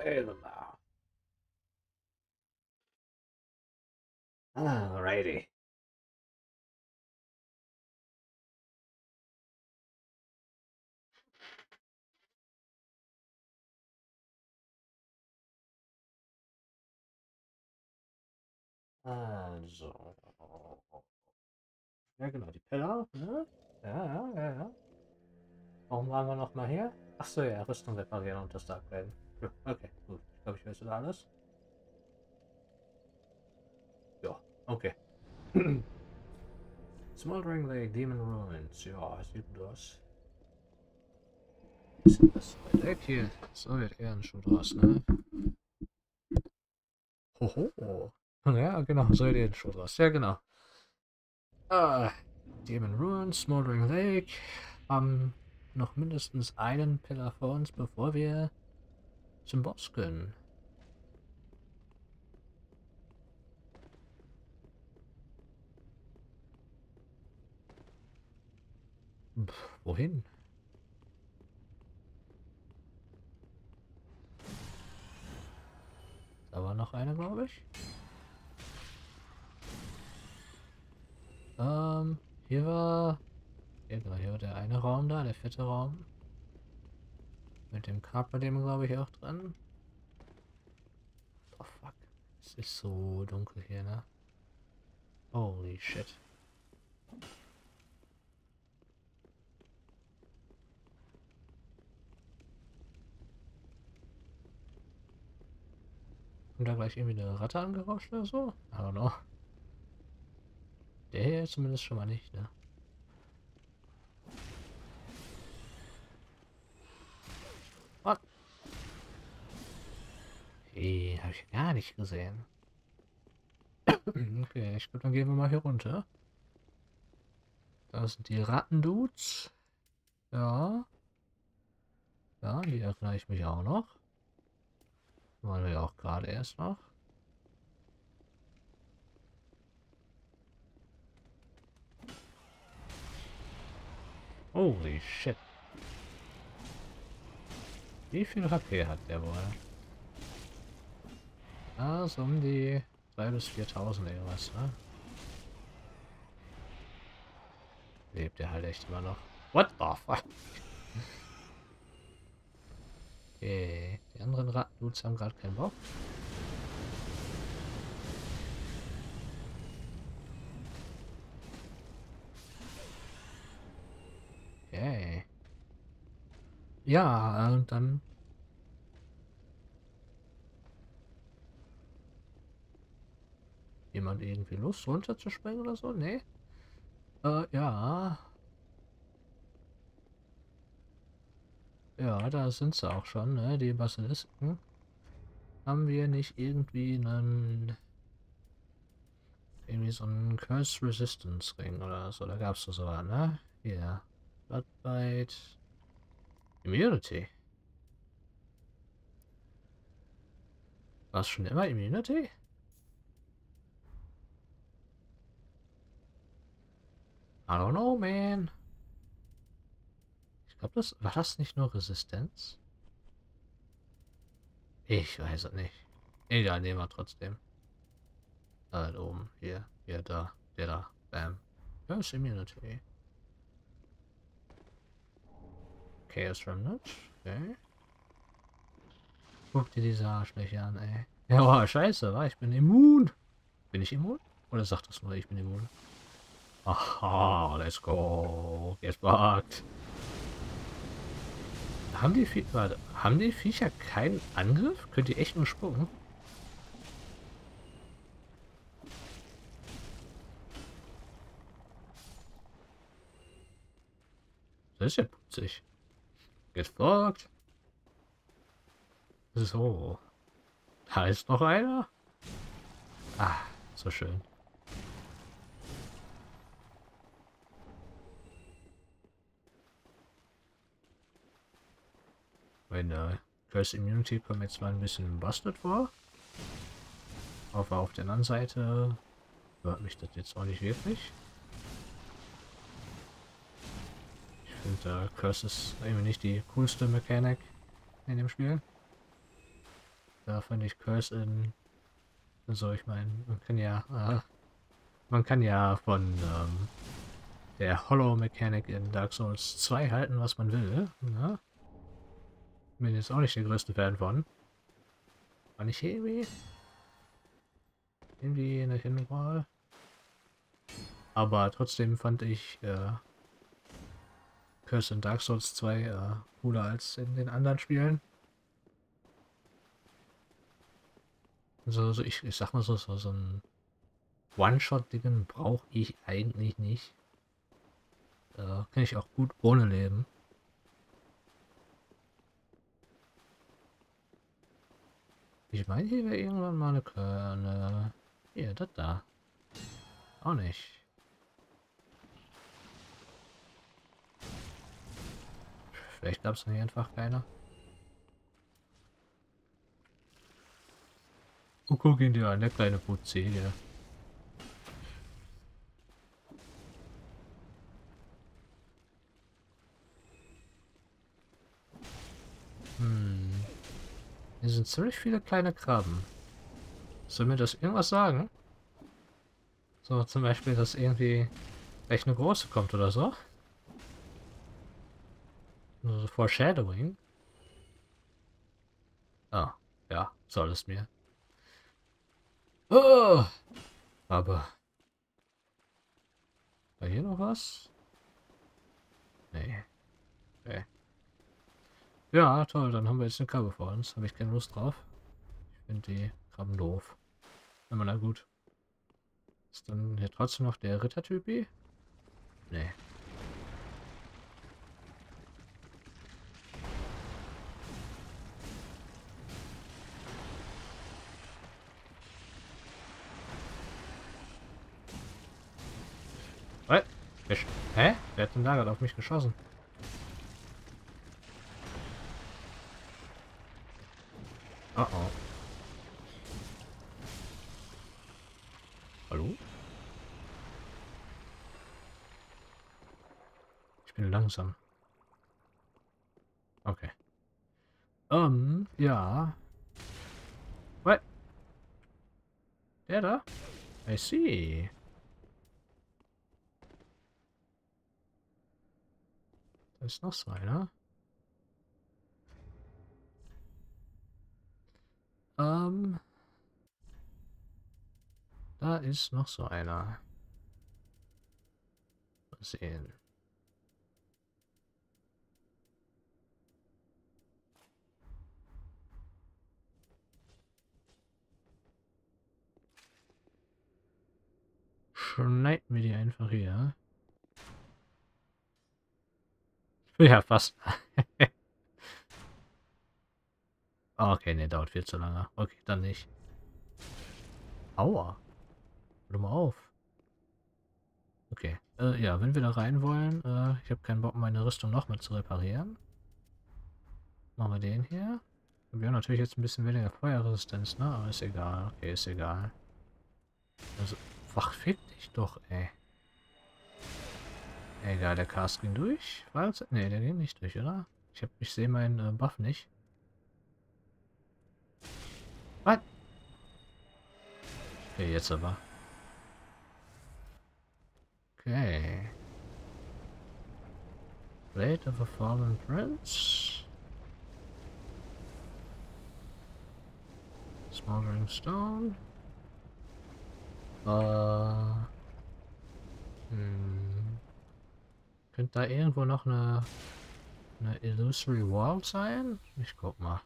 Elmar. Alrighty. Also. Ja, genau, die Pillar, ne? Ja. Warum waren wir nochmal hier? Achso, ja, Rüstung reparieren und das upgraden. Ja, okay, gut. Ich glaube, ich weiß jetzt alles. Ja, okay. Smoldering Lake, Demon Ruins. Ja, sieht gut aus. Was ist das? Lake hier. So wird eher ein Schuh draus, ne? Hoho. Ja, genau, so wird eher ein Schuh draus. Ja, genau. Ah, Demon Ruins, Smoldering Lake. Haben noch mindestens einen Pillar vor uns, bevor wir zum Boss können. Wohin? Da war noch eine, glaube ich. Hier war... Ja, genau, hier war der eine Raum da, der vierte Raum. Mit dem Carpe Diem, glaube ich, auch dran. Oh, fuck. Es ist so dunkel hier, ne? Holy shit. Kommt da gleich irgendwie eine Ratte angerauscht oder so? I don't know. Der hier zumindest schon mal nicht, ne? What? Hey, habe ich gar nicht gesehen. Okay, ich glaube, dann gehen wir mal hier runter. Da sind die Rattendudes. Ja. Ja, die erinnere ich mich auch noch. Waren wir ja auch gerade erst noch. Holy shit. Wie viel HP hat der wohl? Ah, so um die 3.000 bis 4.000 irgendwas, ne? Lebt er halt echt immer noch. What the fuck? Okay, die anderen Rattendudes haben gerade keinen Bock. Okay. Ja, und dann... Jemand irgendwie Lust runterzuspringen oder so? Nee? Ja. Ja, da sind sie auch schon, ne? Die Basilisken. Haben wir nicht irgendwie einen... Irgendwie so einen Curse Resistance Ring oder so? Da gab es so was, ne? Hier. Bloodbite. Immunity. War es schon immer Immunity? I don't know, man. Ich glaube, das war das nicht nur Resistenz? Ich weiß es nicht. Egal, nehmen wir trotzdem. Da oben. Hier. Hier, da. Der da. Bam. Curse Immunity. Chaos Remnant. Okay. Guck dir diese Arschlöcher an, ey. Ja, oh, scheiße, wa? Ich bin immun. Bin ich immun? Oder sagt das nur, ich bin immun? Aha, let's go. Get fucked. Warte, haben die Viecher keinen Angriff? Könnt ihr echt nur spucken? Das ist ja putzig. Get fucked. So. Da ist noch einer. Ah, so schön. Meine Curse Immunity kommt mir zwar ein bisschen busted vor. Aber auf der anderen Seite hört mich das jetzt auch nicht wirklich. Ich finde, Curse ist irgendwie nicht die coolste Mechanik in dem Spiel. Da fand ich Curse in... Also ich meine, man kann ja von der Hollow Mechanic in Dark Souls 2 halten, was man will. Ne? Bin jetzt auch nicht der größte Fan von. War nicht irgendwie in der Hinwahl. Aber trotzdem fand ich Curse in Dark Souls 2 cooler als in den anderen Spielen. Also ich sag mal so ein One-Shot-Ding brauche ich eigentlich nicht. Kann ich auch gut ohne leben. Ich meine, hier wäre irgendwann mal eine... Hier, das da. Auch nicht. Vielleicht gab es nicht einfach keine. Oh, guck ihn dir an, der kleine Putzi hier. Hier sind ziemlich viele kleine Krabben. Soll mir das irgendwas sagen? So, zum Beispiel, dass irgendwie gleich eine große kommt oder so. So Foreshadowing. Ah, ja, soll es mir. Oh, aber... War hier noch was? Nee. Okay. Ja, toll, dann haben wir jetzt eine Krabbe vor uns. Habe ich keine Lust drauf. Ich finde die Krabben doof. Aber na gut. Ist dann hier trotzdem noch der Rittertypi? Nee. Was? Hä? Wer hat denn da gerade auf mich geschossen? Oh oh. Hallo? Ich bin langsam. Okay. Ja. What? Der da? I see. Da ist noch so einer. Ähm, Da ist noch so einer. Mal sehen. Schneiden wir die einfach hier. Ja, fast. Okay, ne, dauert viel zu lange. Okay, dann nicht. Aua. Hör mal auf. Okay. Ja, wenn wir da rein wollen, ich habe keinen Bock, meine Rüstung nochmal zu reparieren. Machen wir den hier. Wir haben natürlich jetzt ein bisschen weniger Feuerresistenz, ne? Aber ist egal. Okay, ist egal. Also, wach, fick dich doch, ey. Egal, der Cast ging durch. Ne, der ging nicht durch, oder? Ich sehe meinen Buff nicht. Was? Okay, jetzt aber. Okay. Blade of a Fallen Prince. Smoldering Stone. Könnte da irgendwo noch eine Illusory Wall sein? Ich guck mal.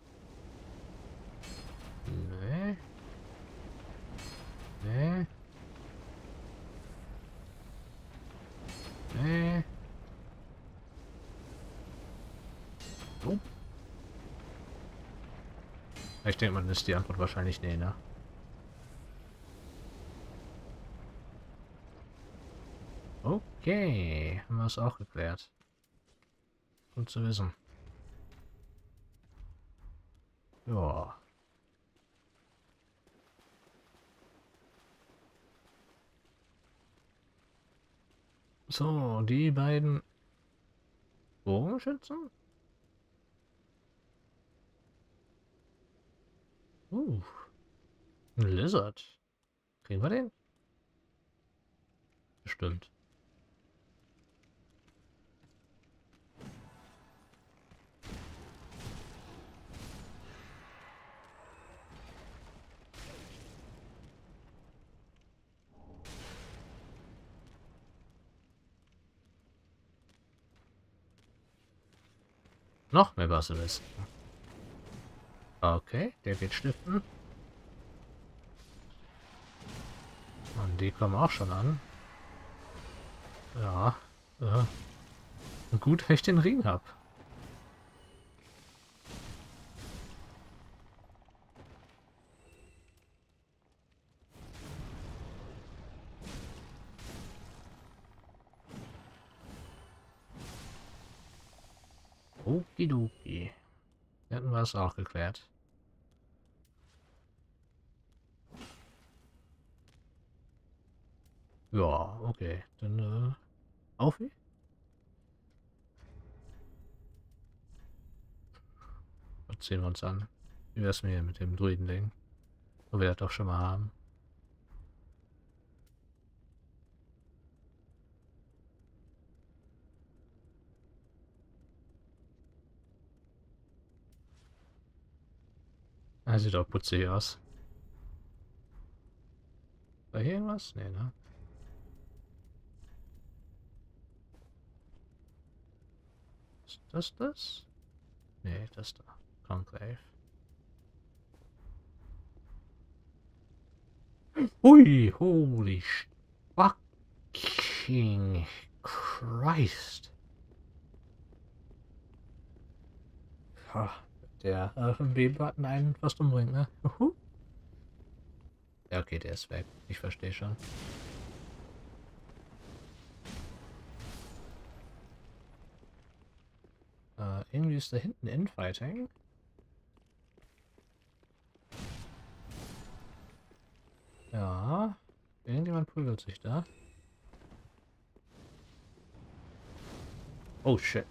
Nee. Nee. Nee. Oh. Ich denke mal, dann ist die Antwort wahrscheinlich nee, ne? Okay, haben wir es auch geklärt. Gut zu wissen. Ja. So, die beiden Bogenschützen? Uh, ein Lizard. Kriegen wir den? Bestimmt. Noch mehr Basilisk. Okay, der geht stiften. Und die kommen auch schon an. Ja. Gut, wenn ich den Ring hab. Okidoki. Hätten wir es auch geklärt. Ja, okay. Dann, auf wie? Was sehen wir uns an? Wie wär's mir mit dem Druiden-Ding? Wo wir das doch schon mal haben. Ah, sieht auch putzig aus. War hier irgendwas? Nee, ne? Ist das das? Nee, das da. Conclave. Hui, holy fucking Christ. Ja, der B-Button einen fast umbringt, ne? Ja, okay, der ist weg. Ich verstehe schon. Irgendwie ist da hinten Infighting. Ja. Irgendjemand prügelt sich da. Oh shit.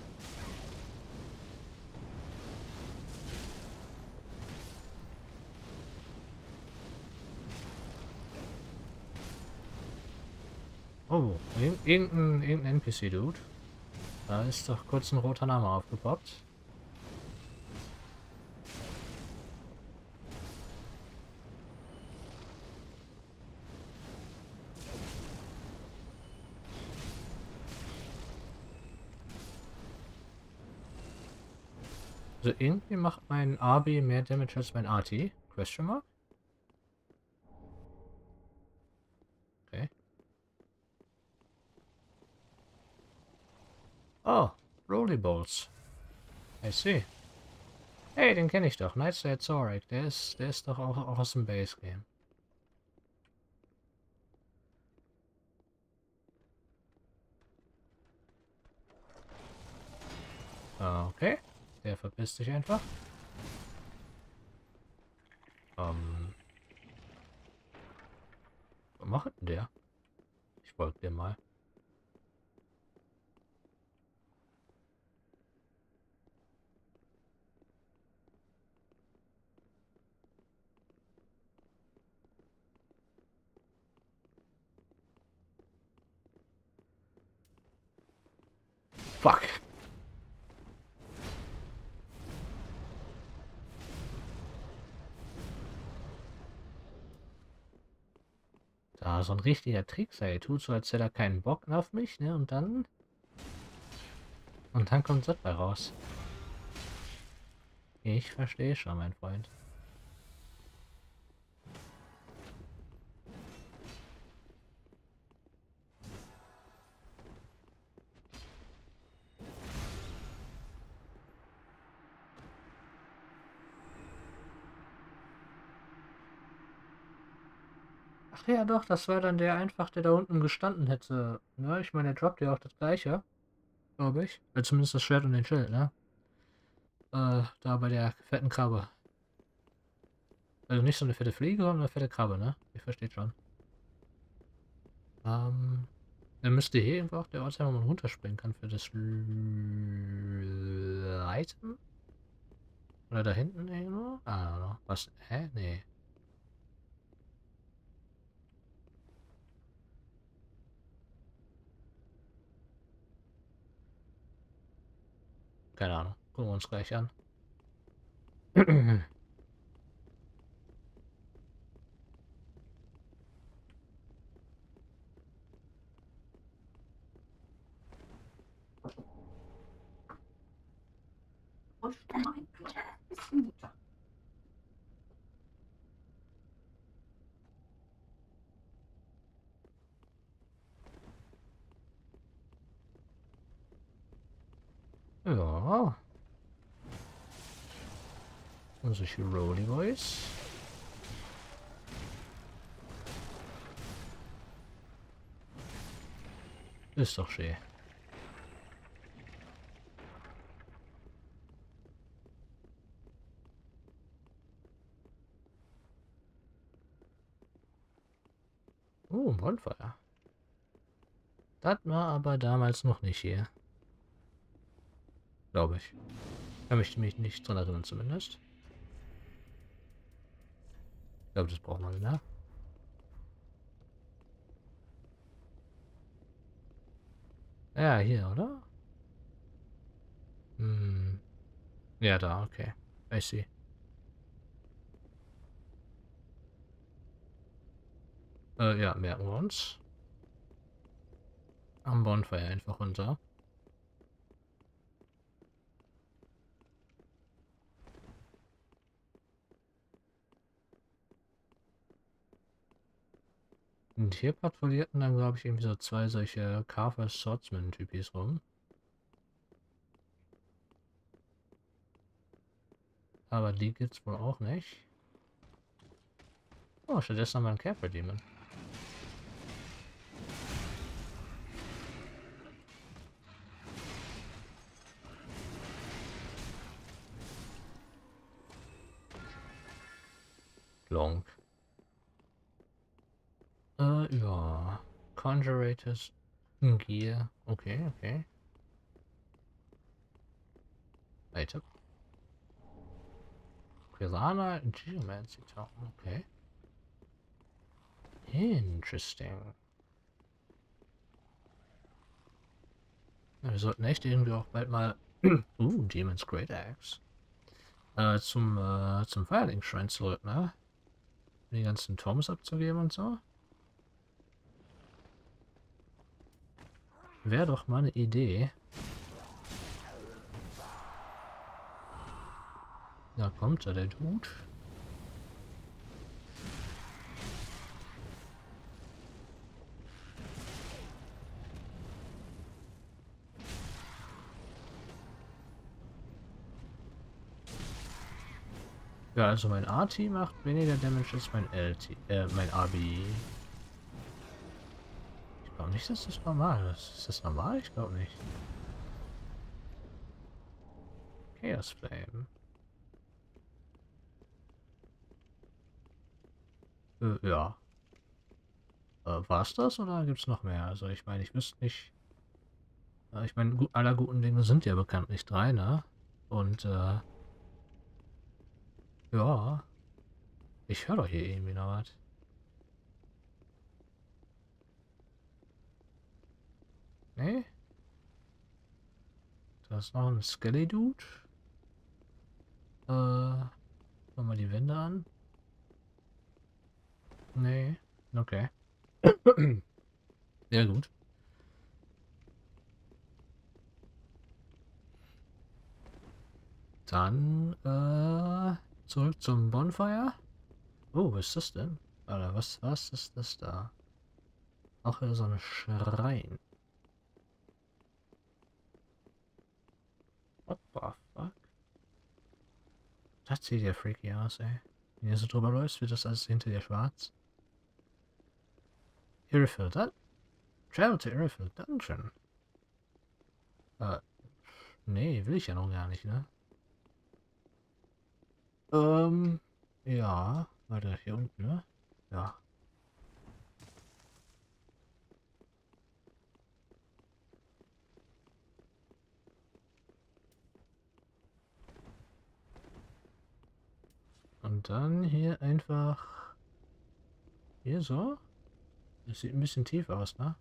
Oh, irgendein NPC-Dude. Da ist doch kurz ein roter Name aufgepoppt. Also irgendwie macht mein AB mehr Damage als mein AT. Question mark? Okay. Oh, Rolly Bolts. I see. Hey, den kenne ich doch. Nightshade Zorik. Der ist doch auch aus dem Base Game. Okay. Der verpisst sich einfach. Was macht denn der? Ich folge dir mal. Fuck. Da, so ein richtiger Trickser. Er tut so, als hätte er keinen Bock auf mich, ne? Und dann... Und dann kommt das bei raus. Ich verstehe schon, mein Freund. Ach ja, doch, das war dann der einfach, der da unten gestanden hätte. Ne? Ich meine, der droppt ja auch das gleiche, glaube ich. Zumindest das Schwert und den Schild, ne? Da bei der fetten Krabbe. Also nicht so eine fette Fliege, sondern eine fette Krabbe, ne? Ich verstehe schon. Dann müsste hier irgendwo auch der Ort sein, wo man runterspringen kann für das Item. Oder da hinten irgendwo? Ah, Was? Hä? Nee. Keine Ahnung. Gucken wir uns gleich an. Ja. Und solche Rolly Boys. Ist doch schön. Oh, ein Bonfire. Das war aber damals noch nicht hier. Glaube ich. Kann mich nicht dran erinnern zumindest. Ich glaube, das braucht man wieder. Ja, hier, oder? Hm. Ja, da, okay. I see. Ja, merken wir uns. Am Bonfire einfach runter. Und hier patrouillierten dann, glaube ich, irgendwie so zwei solche Carver Swordsman-Typis rum. Aber die gibt's wohl auch nicht. Oh, stattdessen haben wir einen Camper Demon. Long. Ja. Conjurators. Gear. Okay, okay. Item. Quilana Geomancy Token. Okay. Interesting. Ja, wir sollten echt irgendwie auch bald mal. Demon's Great Axe. Zum Firelink Shrine zurück, ne? Die ganzen Toms abzugeben und so. Wäre doch mal eine Idee. Da kommt er, der Dude. Ja, also mein A-Team macht weniger Damage als mein L-Team, mein AB. Ich glaube nicht, dass das normal ist. Ist das normal? Ich glaube nicht. Chaos Flame. Ja. War's das oder gibt's noch mehr? Also ich meine, ich wüsste nicht. Ich meine, aller guten Dinge sind ja bekanntlich drei, ne? Und ja. Ich höre doch hier irgendwie noch was. Nee? Da ist noch ein Skelly-Dude. Machen wir die Wände an. Nee. Okay. Ja, gut. Dann, zurück zum Bonfire. Oh, was ist das denn? Alter, was ist das da? Auch wieder so ein Schrein. What the fuck? Das sieht ja freaky aus, ey. Wenn du so drüber läufst, wird das alles hinter dir schwarz. Irithyll, Travel to Irithyll Dungeon. Äh, nee, will ich ja noch gar nicht, ne? Ja. Warte, hier unten, ne? Ja. Und Und dann hier einfach... Hier so. Das sieht ein bisschen tief aus, ne?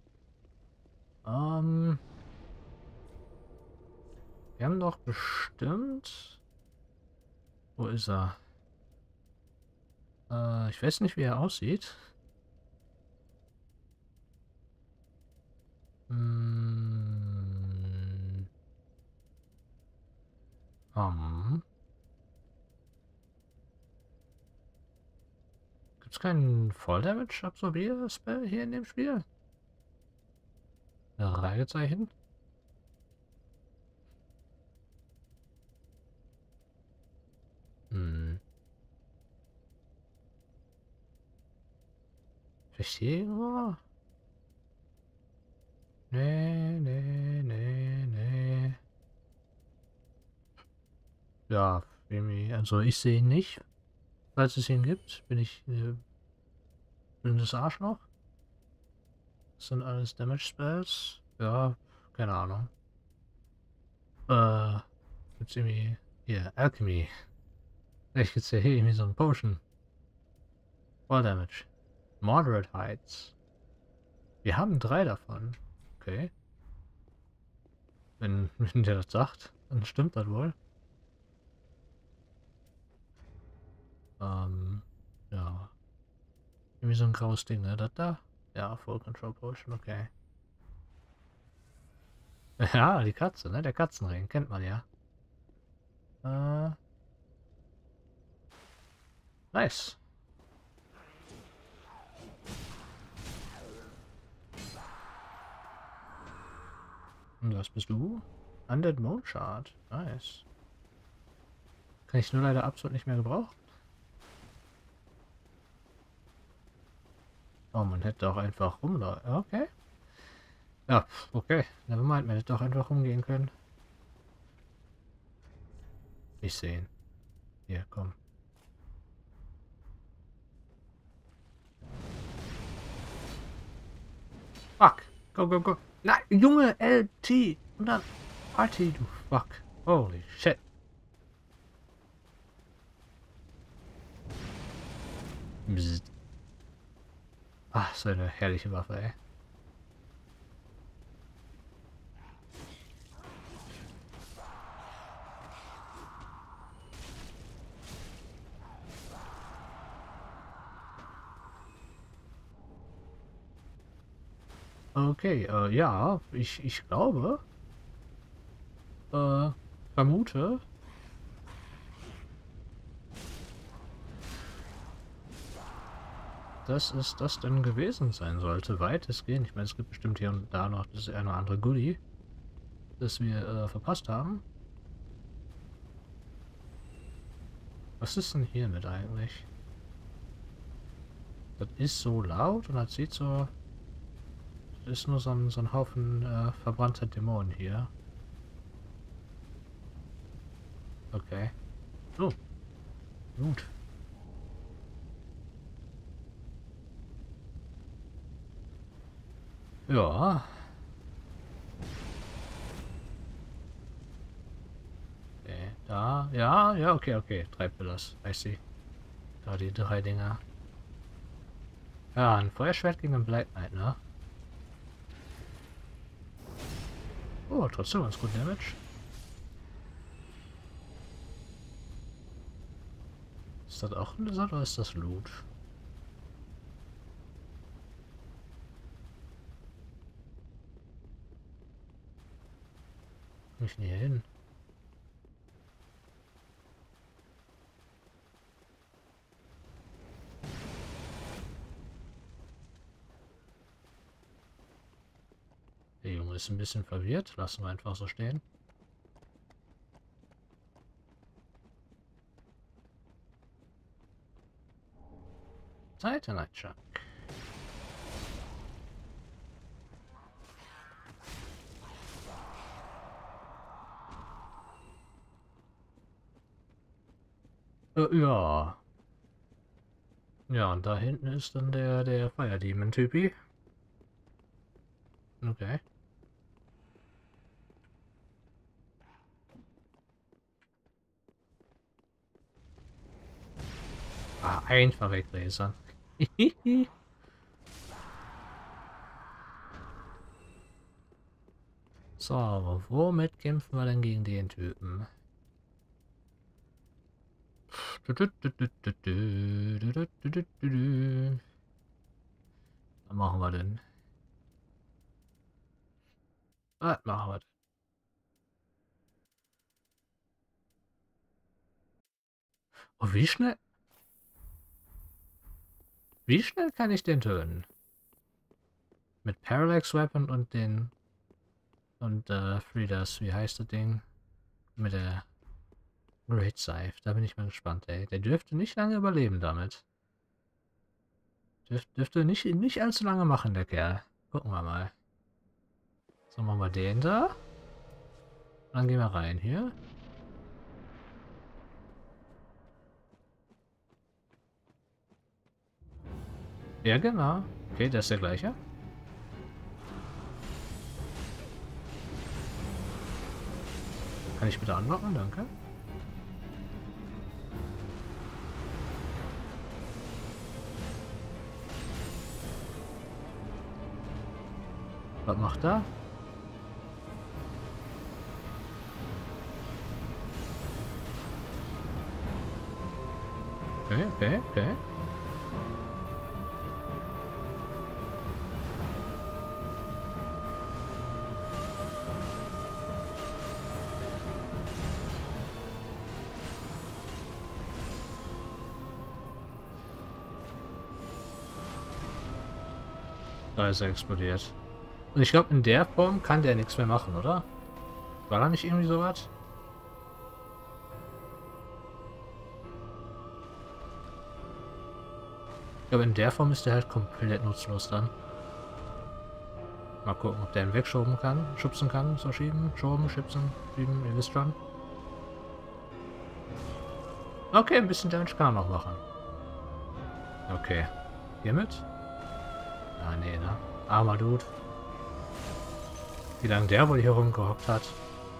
Wir haben doch bestimmt... Wo ist er? Ich weiß nicht, wie er aussieht. Hm. Gibt es keinen Fall-Damage-Absorbier-Spell hier in dem Spiel? Fragezeichen? Hm. Verstehe irgendwo? Nee, nee, nee, nee. Ja, irgendwie, also ich sehe ihn nicht. Falls es ihn gibt, bin ich blindes Arschloch. Das sind alles Damage Spells. Ja, keine Ahnung. Gibt's irgendwie. Hier, Alchemy. Vielleicht gibt's ja hier irgendwie so ein Potion. Fall Damage. Moderate Heights. Wir haben 3 davon. Okay. Wenn der das sagt, dann stimmt das wohl. Ja. Irgendwie so ein graues Ding, ne? Das da? Ja, Full Control Potion, okay. Ja, die Katze, ne? Der Katzenring, kennt man ja. Äh, nice. Und was bist du? Undead Moon Shard. Nice. Kann ich nur leider absolut nicht mehr gebrauchen. Oh, man hätte auch einfach rumlaufen. Okay. Ja, okay. Nevermind, man hätte auch einfach rumgehen können. Ich sehe ihn. Hier, komm. Fuck. Go, go, go. Nein, Junge, LT. Und dann RT, du fuck. Holy shit. Bzzt. Ach, so eine herrliche Waffe, ey. Okay, ja, ich glaube, vermute, dass es das denn gewesen sein sollte, weitestgehend. Ich meine, es gibt bestimmt hier und da noch das eine oder andere Goodie, das wir verpasst haben. Was ist denn hier mit eigentlich? Das ist so laut und das sieht so... Das ist nur so ein Haufen verbrannter Dämonen hier. Okay. Oh, gut. Ja. Okay, da. Ja, ja, okay, okay. 3 Pillars. I see. Da die 3 Dinger. Ja, ein Feuerschwert gegen einen Black Knight, ne? Oh, trotzdem ganz gut Damage. Ist das auch ein Lizard oder ist das Loot? Komm ich nie hin? Der Junge ist ein bisschen verwirrt. Lassen wir einfach so stehen. Titanite Chunk. Ja. Ja, und da hinten ist dann der Fire Demon Typi. Okay. Einfach weggräsern. So, womit kämpfen wir denn gegen den Typen? Was machen wir denn? Was machen wir denn? Oh, wie schnell? Wie schnell kann ich den töten? Mit Parallax Weapon und den... Und, Fridas, wie heißt das Ding? Mit der Great Scythe. Da bin ich mal gespannt, ey. Der dürfte nicht lange überleben damit. Dürfte nicht allzu lange machen, der Kerl. Gucken wir mal. So, machen wir den da. Dann gehen wir rein hier. Ja, genau. Okay, das ist der gleiche. Kann ich bitte anlocken? Danke. Was macht er? Okay, okay, okay. Da ist er explodiert. Und ich glaube, in der Form kann der nichts mehr machen, oder? War da nicht irgendwie sowas? Ich glaube, in der Form ist der halt komplett nutzlos dann. Mal gucken, ob der ihn wegschubsen kann. Schubsen kann, so schieben, schoben, schubsen, schieben, ihr wisst schon. Okay, ein bisschen Damage kann er noch machen. Okay. Hiermit? Ah, nee, ne? Armer Dude. Wie lange der wohl hier rumgehockt hat.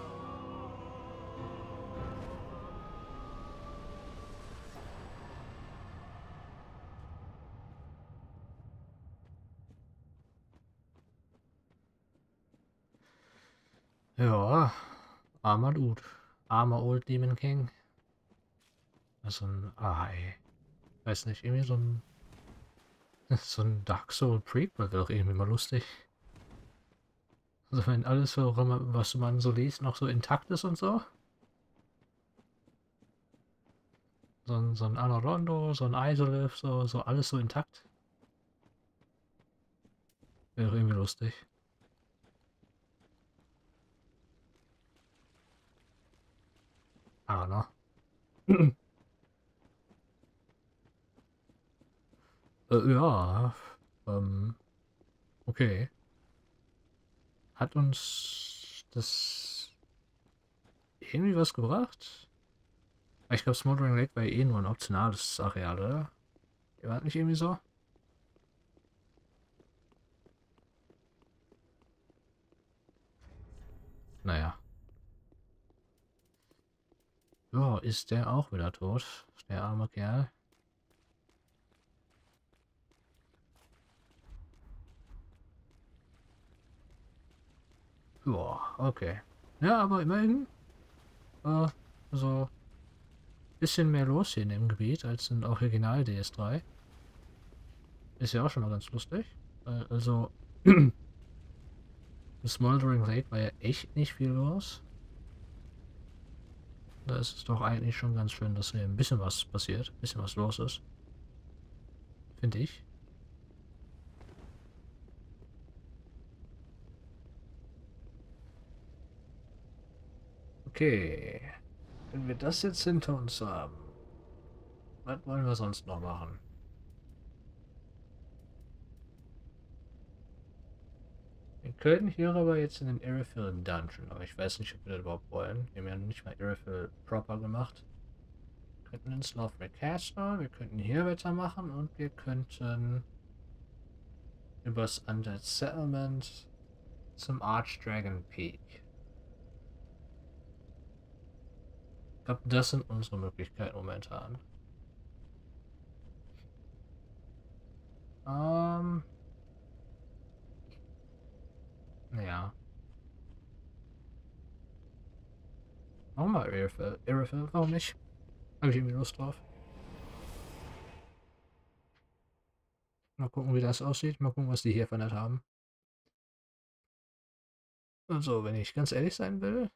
Ja, armer Dude. Armer Old Demon King. Also ein... Ah, ey. Weiß nicht, irgendwie so ein... So ein Dark Soul Prequel wäre doch irgendwie mal lustig. Also wenn alles so, was man so liest, noch so intakt ist und so. So ein Anorondo, so ein Isolith, so alles so intakt. Wäre irgendwie lustig. Ah, ne? Ja. Ähm, okay. Hat uns das irgendwie was gebracht? Ich glaube, Smoldering Lake war eh nur ein optionales Areal, oder? War das nicht irgendwie so? Naja. Ja, ist der auch wieder tot? Der arme Kerl. Ja, okay. Ja, aber immerhin, so bisschen mehr los hier in dem Gebiet als in Original DS3. Ist ja auch schon mal ganz lustig. Also, in Smoldering Lake war ja echt nicht viel los. Da ist es doch eigentlich schon ganz schön, dass hier ein bisschen was passiert, ein bisschen was los ist. Finde ich. Okay. Wenn wir das jetzt hinter uns haben, was wollen wir sonst noch machen? Wir können hier aber jetzt in den Irophil Dungeon, aber ich weiß nicht, ob wir das überhaupt wollen. Wir haben ja nicht mal Irophil proper gemacht. Wir könnten ins Lovely Castle, wir könnten hier weitermachen und wir könnten übers Undead Settlement zum Archdragon Peak. Ich glaube, das sind unsere Möglichkeiten momentan. Ähm, ja. Machen wir Aerofill, warum nicht? Habe ich irgendwie Lust drauf. Mal gucken, wie das aussieht. Mal gucken, was die hier verändert haben. Also, wenn ich ganz ehrlich sein will,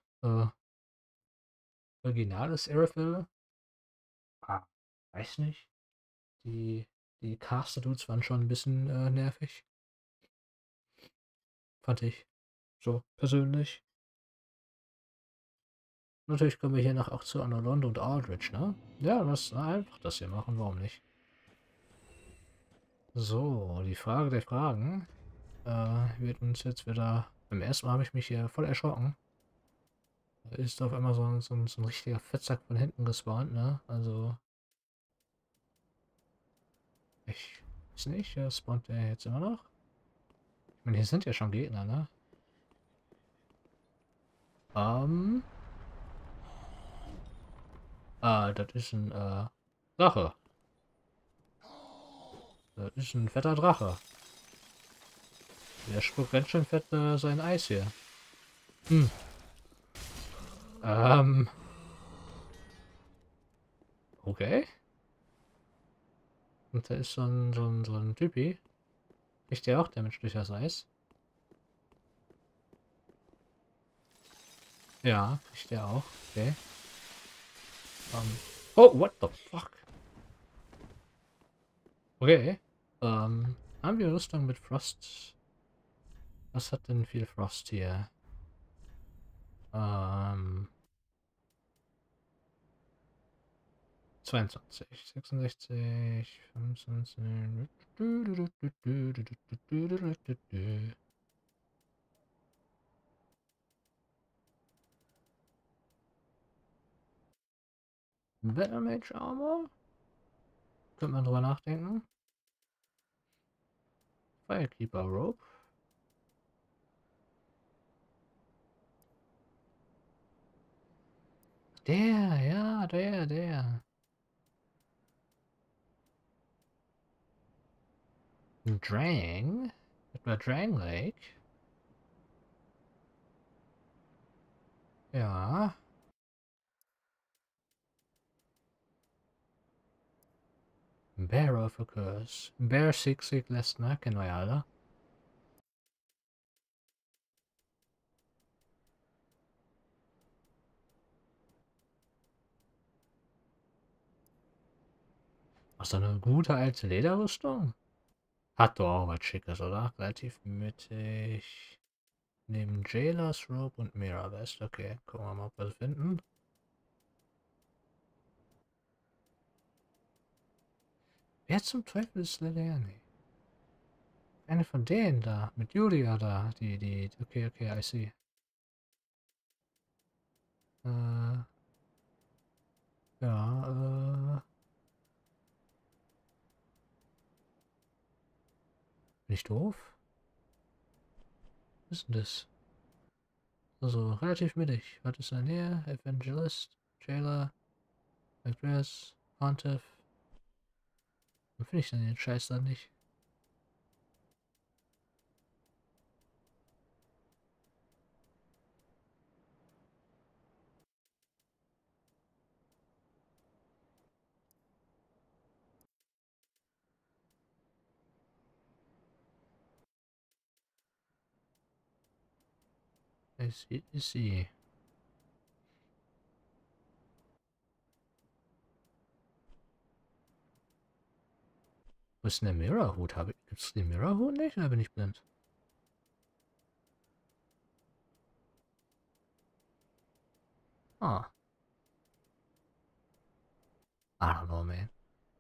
originales Aerofill, ah, weiß nicht. Die, die Caster-Dudes waren schon ein bisschen nervig. Fand ich. So, persönlich. Natürlich können wir hier noch auch zu Anolond und Aldrich, ne? Ja, lass einfach das hier machen, warum nicht? So, die Frage der Fragen wird uns jetzt wieder... Beim ersten Mal habe ich mich hier voll erschrocken. Da ist auf einmal so ein richtiger Fettsack von hinten gespawnt, ne? Also, ich weiß nicht, spawnt der jetzt immer noch? Ich meine, hier sind ja schon Gegner, ne? Ähm, das ist ein, Drache. Das ist ein fetter Drache. Der spuckt ganz schön fett sein Eis hier. Hm. Ähm, okay. Und da ist so ein Typi. Kriegt der auch Damage durch das Eis? Ja, kriegt der auch. Okay. Oh, what the fuck? Okay. Haben wir Rüstung mit Frost? Was hat denn viel Frost hier? Ähm, 22, 66, 25. Battle Mage Armor? Könnte man drüber nachdenken. Firekeeper Rope. Der. Drang? Etwa Drang Lake? Ja. Bear of a Curse. Bear Sig Lesnar, kennen wir ja alle. Was so eine gute alte Lederrüstung? Hat doch auch was Schickes, oder? Relativ mittig. Neben Jailers Robe und Mirror Vest. Okay, gucken wir mal, ob wir es finden. Wer zum Teufel ist Leliani? Eine von denen da, mit Julia da. Okay, I see. Äh, ja, bin ich doof? Was ist denn das? Also, relativ mittig. Was ist in der Nähe? Evangelist, Jailer, Aggress, Pontiff. Wo finde ich denn den Scheiß dann nicht? Ist sie. Wo ist denn der Mirror-Hut? Gibt es den Mirror-Hut nicht? Oder bin ich blind? Ah, I don't know, man.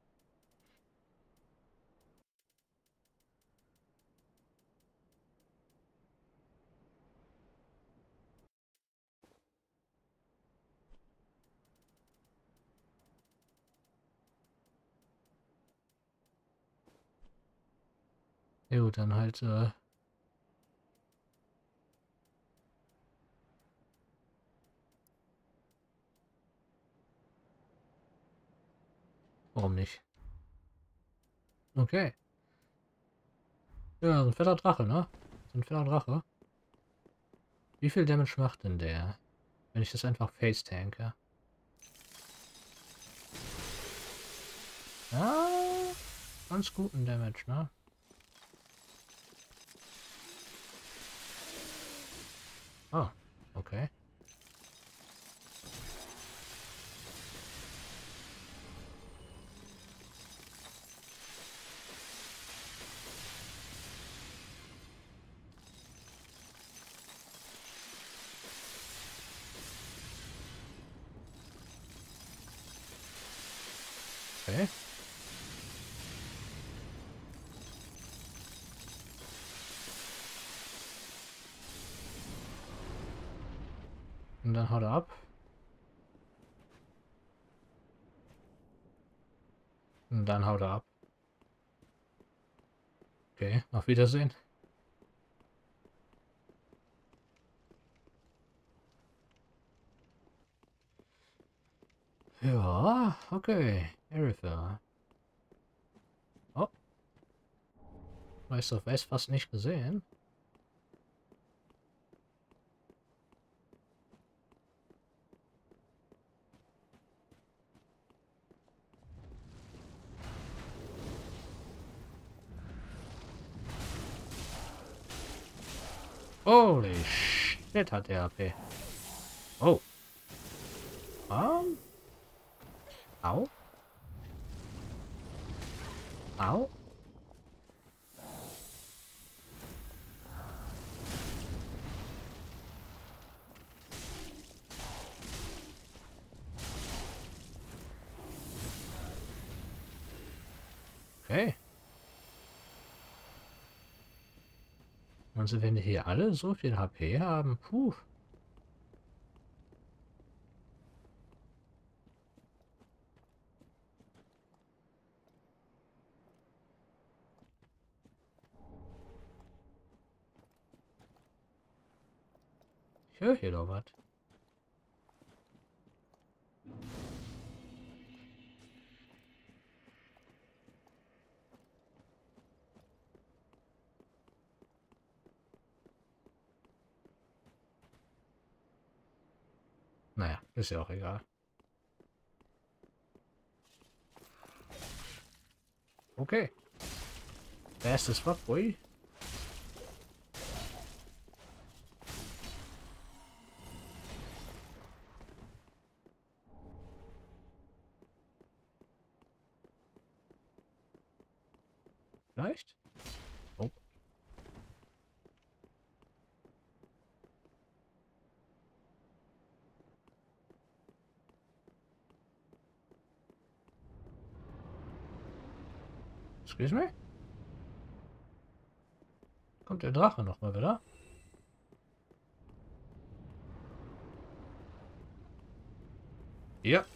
Ja gut, dann halt, warum nicht? Okay. Ja, so ein fetter Drache, ne? So ein fetter Drache. Wie viel Damage macht denn der, wenn ich das einfach face tanke? Ja, ganz guten Damage, ne? Oh, okay. Okay. Und dann haut er ab. Und dann haut er ab. Okay, auf Wiedersehen. Ja, okay. Aerithal. Oh, Rise of West fast nicht gesehen. Holy shit, hat der AP. Oh. Au. Au. Okay. Also wenn die hier alle so viel HP haben, puh. Ich höre hier doch was. Naja, ist ja auch egal. Okay. Fast as fuck, boy. Vielleicht? Oh. Excuse me? Kommt der Drache nochmal wieder? Ja.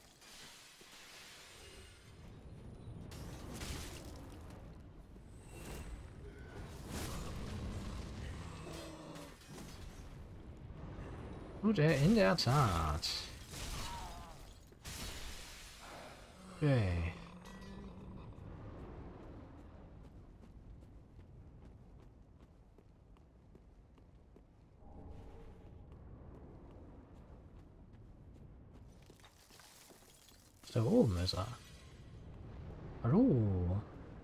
Tut er in der Tat. Okay. Da oben ist er. Hallo.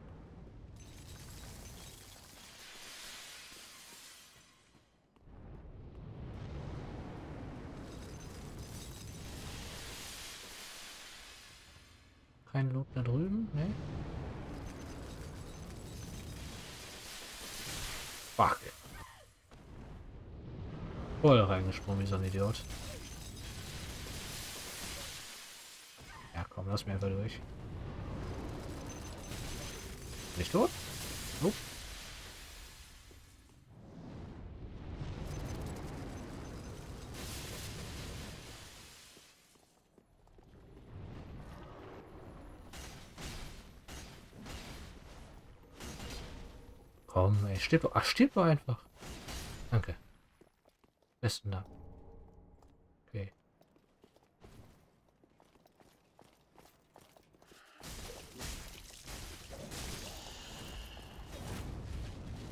Kein Loot da drüben? Ne? Fuck. Voll reingesprungen wie so ein Idiot. Ja, komm, lass mir einfach durch. Nicht tot? Nope. Komm, ey, stirb doch. Ach, stirb doch einfach. Danke. Besten Dank. Okay.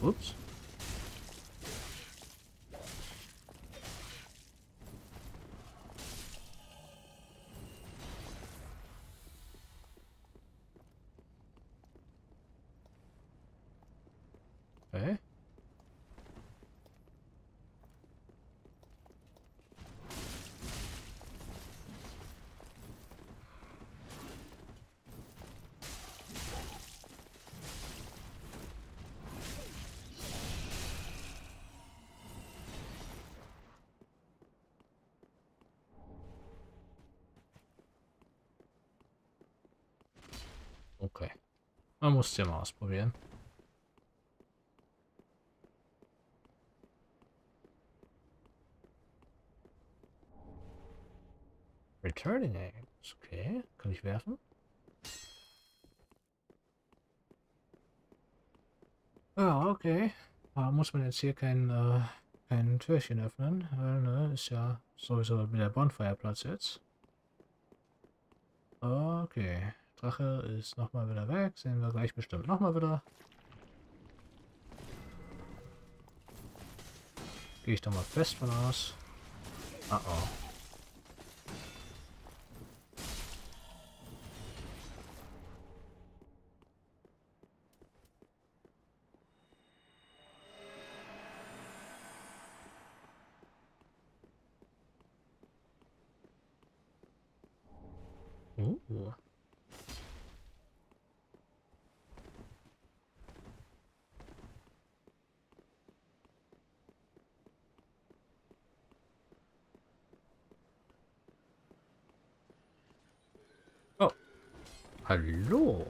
Ups. Okay. Okay. Man muss es ja mal ausprobieren. Returning Eggs. Okay. Kann ich werfen? Ja, okay. Aber muss man jetzt hier kein Türchen öffnen? Weil, ne, ist ja sowieso wieder Bonfire-Platz jetzt. Okay. Drache ist nochmal wieder weg. Sehen wir gleich bestimmt nochmal wieder. Gehe ich doch mal fest von aus. Ah, oh. Oh, hallo.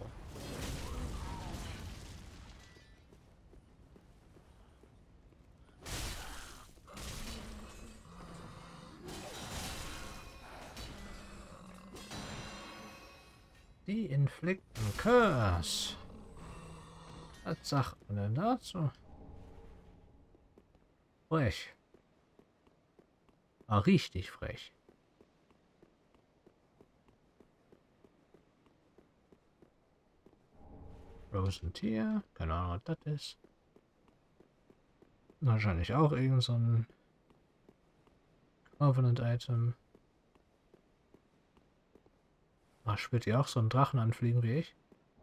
Die Inflicten Curse. Was sagt man denn dazu? Frech. Ah, richtig frech. Frozen Tier. Keine Ahnung, was das ist. Wahrscheinlich auch irgend so ein Covenant-Item. Ach, spürt ihr auch so einen Drachen anfliegen wie ich?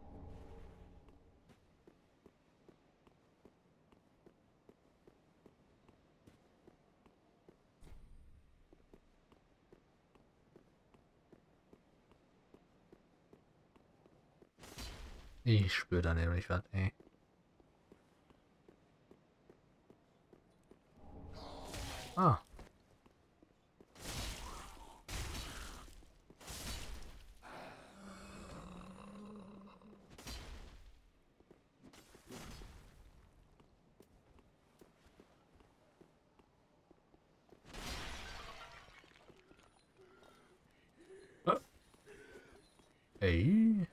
Ich spüre da nämlich was, ey. Ah. Ey.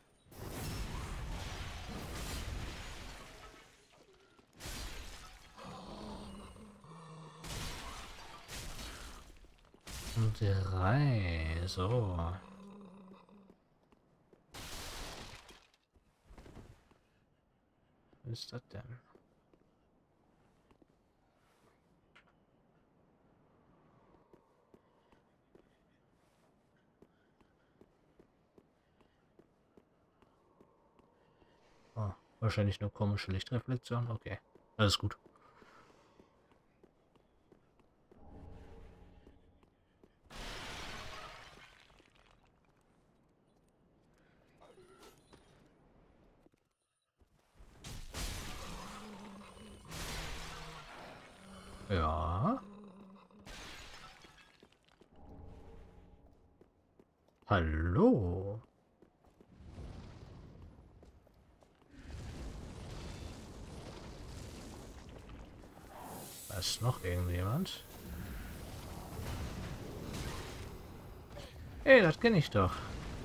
Und 3. So. Was ist das denn? Oh, wahrscheinlich nur komische Lichtreflexion. Okay. Alles gut. Ja. Hallo. Da ist noch irgendjemand. Ey, das kenne ich doch.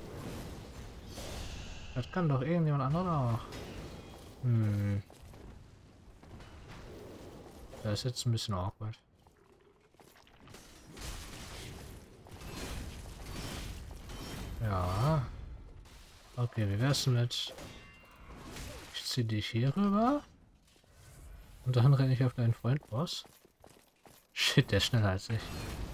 Das kann doch irgendjemand anderer auch. Hm. Das ist jetzt ein bisschen awkward. Ja. Okay, wie wär's denn mit... Ich ziehe dich hier rüber. Und dann renne ich auf deinen Freund los. Shit, der ist schneller als ich.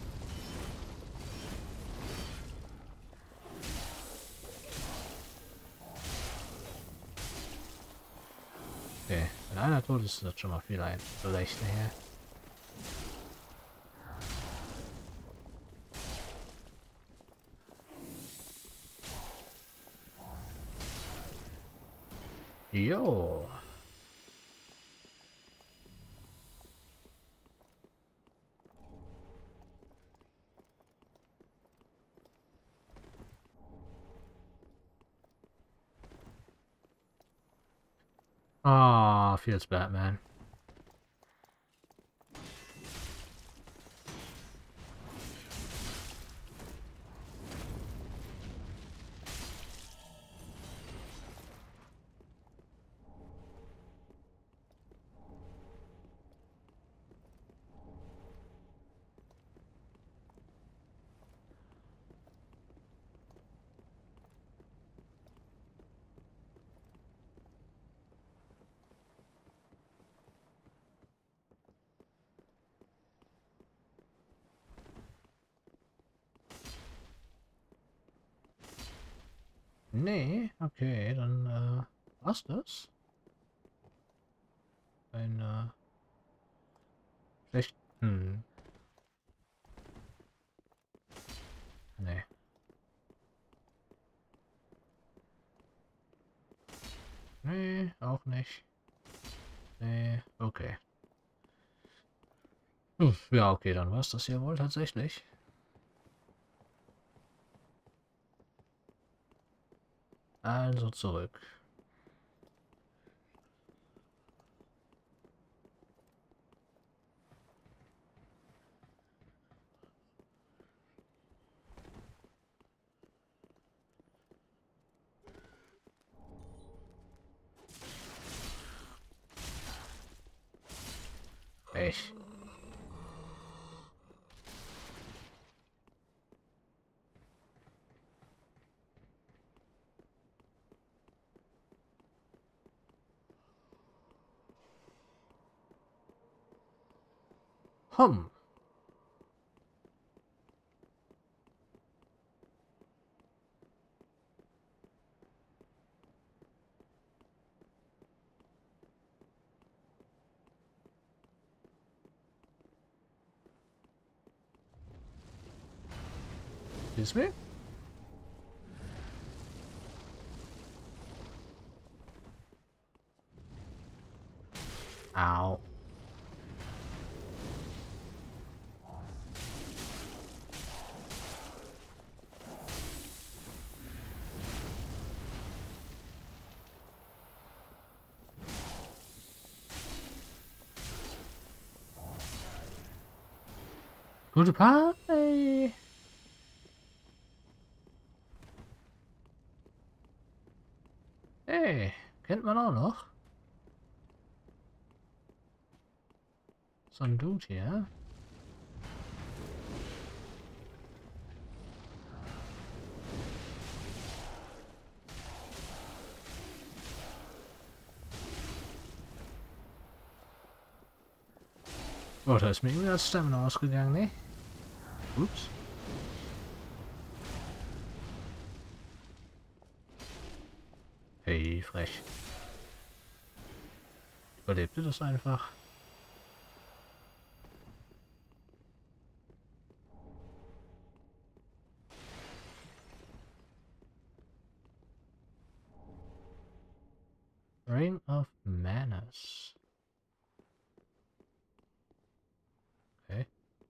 Okay, wenn einer tot ist, ist das schon mal viel leichter hier. Jo. Ah, feels bad, man. Nee, okay, dann war's das. Ein schlecht. Nee. Nee, auch nicht. Nee, okay. Ja, okay, dann war's das ja wohl tatsächlich. Also zurück. Echt. Hm. Ist mir? Au. Gute Party. Hey, kennt man auch noch. So ein Dude hier. Oh, da ist mir irgendwie das Stamina ausgegangen, ne? Ups. Hey, frech. Überlebte das einfach. Reign of Manners. Okay.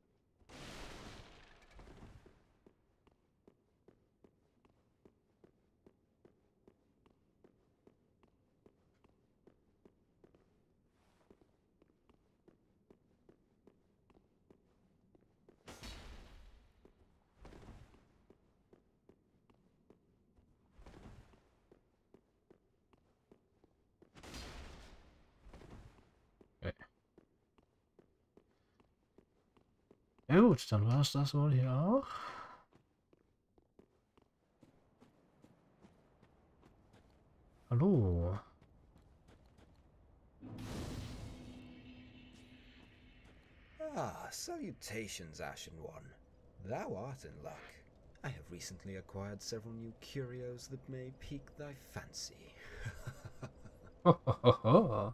Okay. Ja gut, dann war es das wohl hier auch. Hallo. Ah, salutations, Ashen One. Thou art in luck. I have recently acquired several new curios that may pique thy fancy. Ho, ho, ho, ho.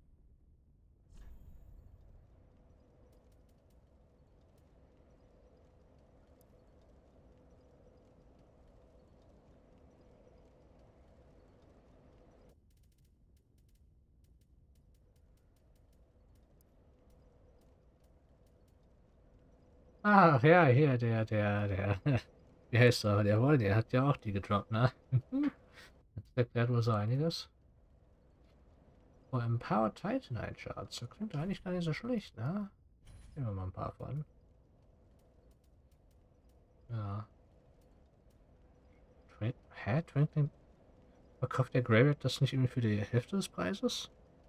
Ach ja, hier, der. Wie heißt er? Der Woll, der hat ja auch die gedroppt, ne? Das erklärt wohl so einiges. Oh, Empowered Titanite Shards. Das klingt doch eigentlich gar nicht so schlecht, ne? Nehmen wir mal ein paar von. Ja. Hä? Twinkling? Verkauft der Graveyard das nicht irgendwie für die Hälfte des Preises?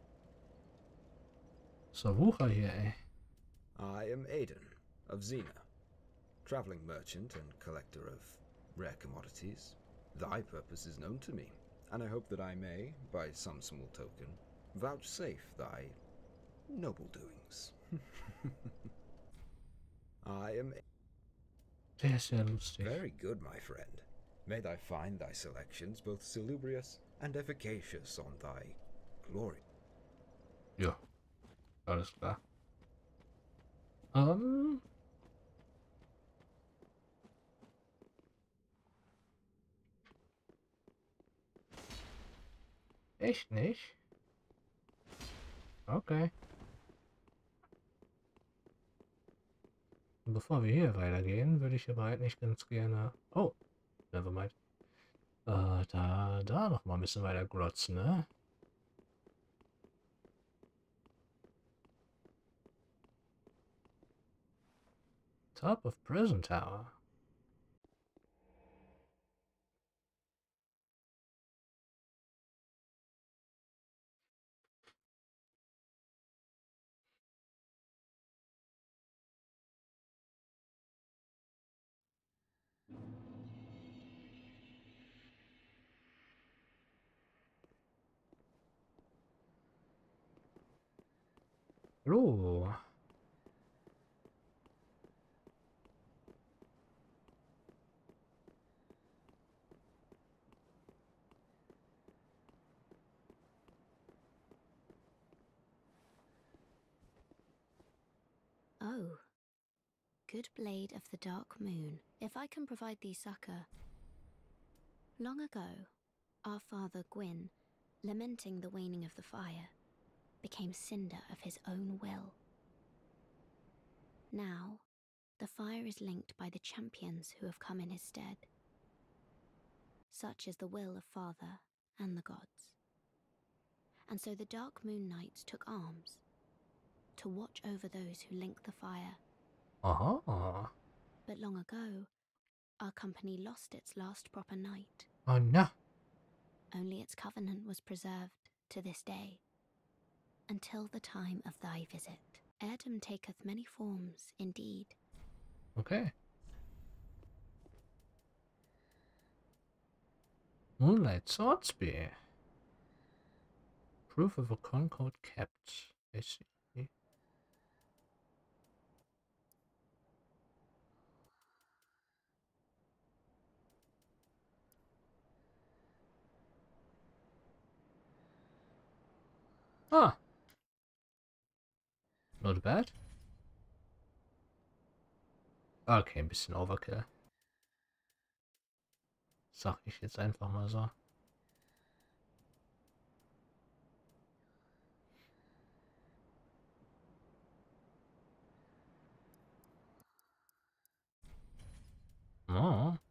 So, Wucher hier, ey. I am Aiden, of Xena, traveling merchant and collector of rare commodities. Thy purpose is known to me, and I hope that I may, by some small token, vouchsafe thy noble doings. I am Der ist ja lustig. very good, my friend. May thy find thy selections both salubrious and efficacious on thy glory. Ja, alles klar. Ähm. Echt nicht? Okay. Und bevor wir hier weitergehen, würde ich aber eigentlich ganz gerne. Oh, nevermind. Da noch mal ein bisschen weiter glotzen, ne? Top of Prison Tower. Hallo. Oh, good blade of the dark moon, if I can provide thee succor. Long ago, our father Gwyn, lamenting the waning of the fire, became cinder of his own will. Now, the fire is linked by the champions who have come in his stead. Such is the will of father and the gods. And so the Dark Moon Knights took arms to watch over those who link the fire. Aha. But long ago, our company lost its last proper knight. Oh, no. Only its covenant was preserved to this day, until the time of thy visit. Heirdom taketh many forms, indeed. Okay. Moonlight Sword Spear. Proof of a Concord kept. I see. Ah. Not bad. Okay, ein bisschen Overkill. Sag ich jetzt einfach mal so. Oh.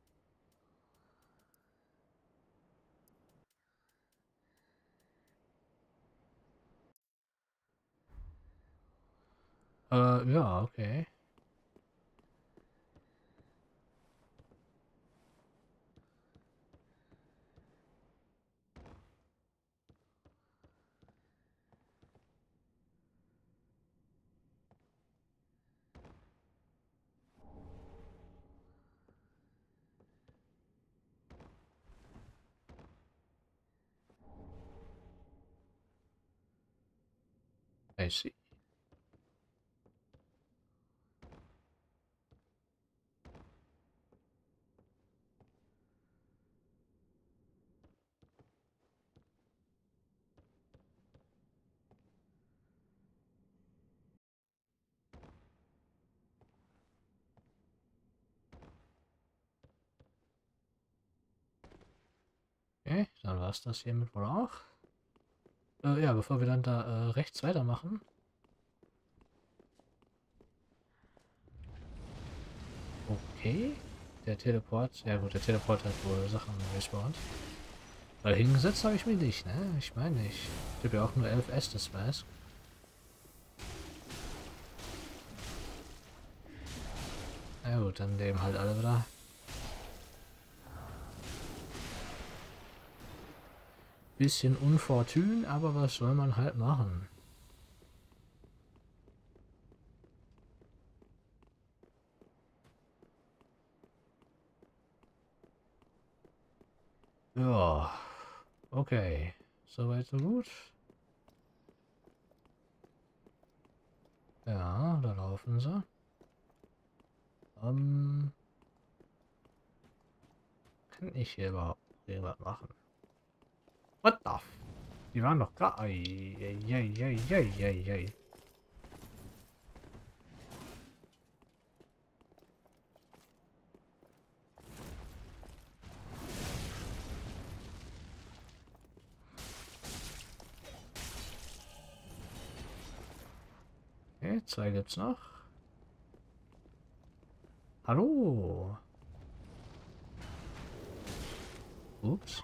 Ja, okay. I see. Dann war es das hiermit wohl auch. Ja, bevor wir dann da rechts weitermachen. Okay. Der Teleport. Ja gut, der Teleport hat wohl Sachen respawned. Weil hingesetzt habe ich mich nicht, ne? Ich meine nicht. Ich habe ja auch nur 11 Estes Mask. Na gut, dann leben halt alle wieder. Bisschen unfortun, aber was soll man halt machen? Ja, okay. Soweit, so gut. Ja, da laufen sie. Kann ich hier überhaupt irgendwas machen? What the f... Die waren doch gar... Eieieiei. Okay, 2 gibt's noch. Hallo. Ups.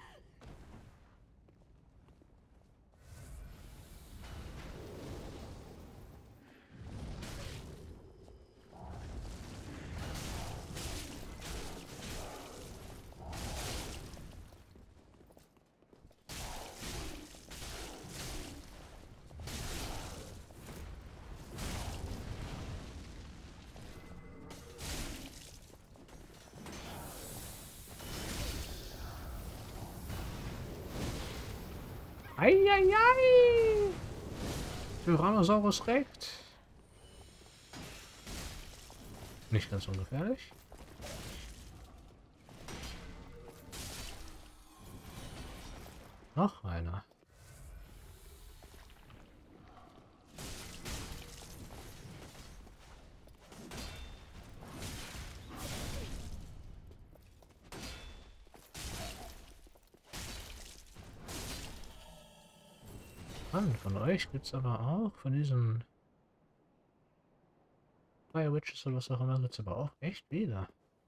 Eieiei! Tyrannosaurus Rex. Nicht ganz ungefährlich. Noch einer. Mann, von euch gibt es aber auch, von diesen Fire Witches oder was auch immer, gibt es aber auch echt viele.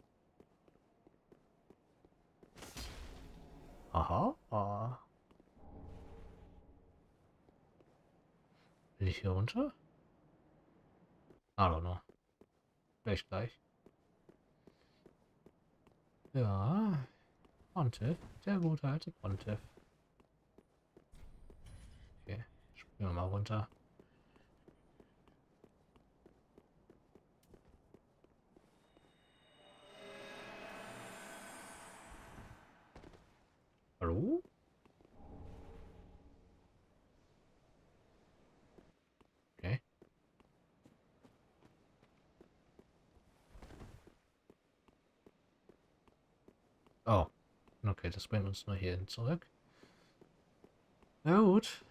Aha. Will ich hier runter? I don't know. Vielleicht gleich. Ja. Pontiff. Der gute alte Pontiff. Okay. Springen wir mal runter. Hallo? Okay. Oh. Okay, das bringt uns nur hierhin zurück. Na gut.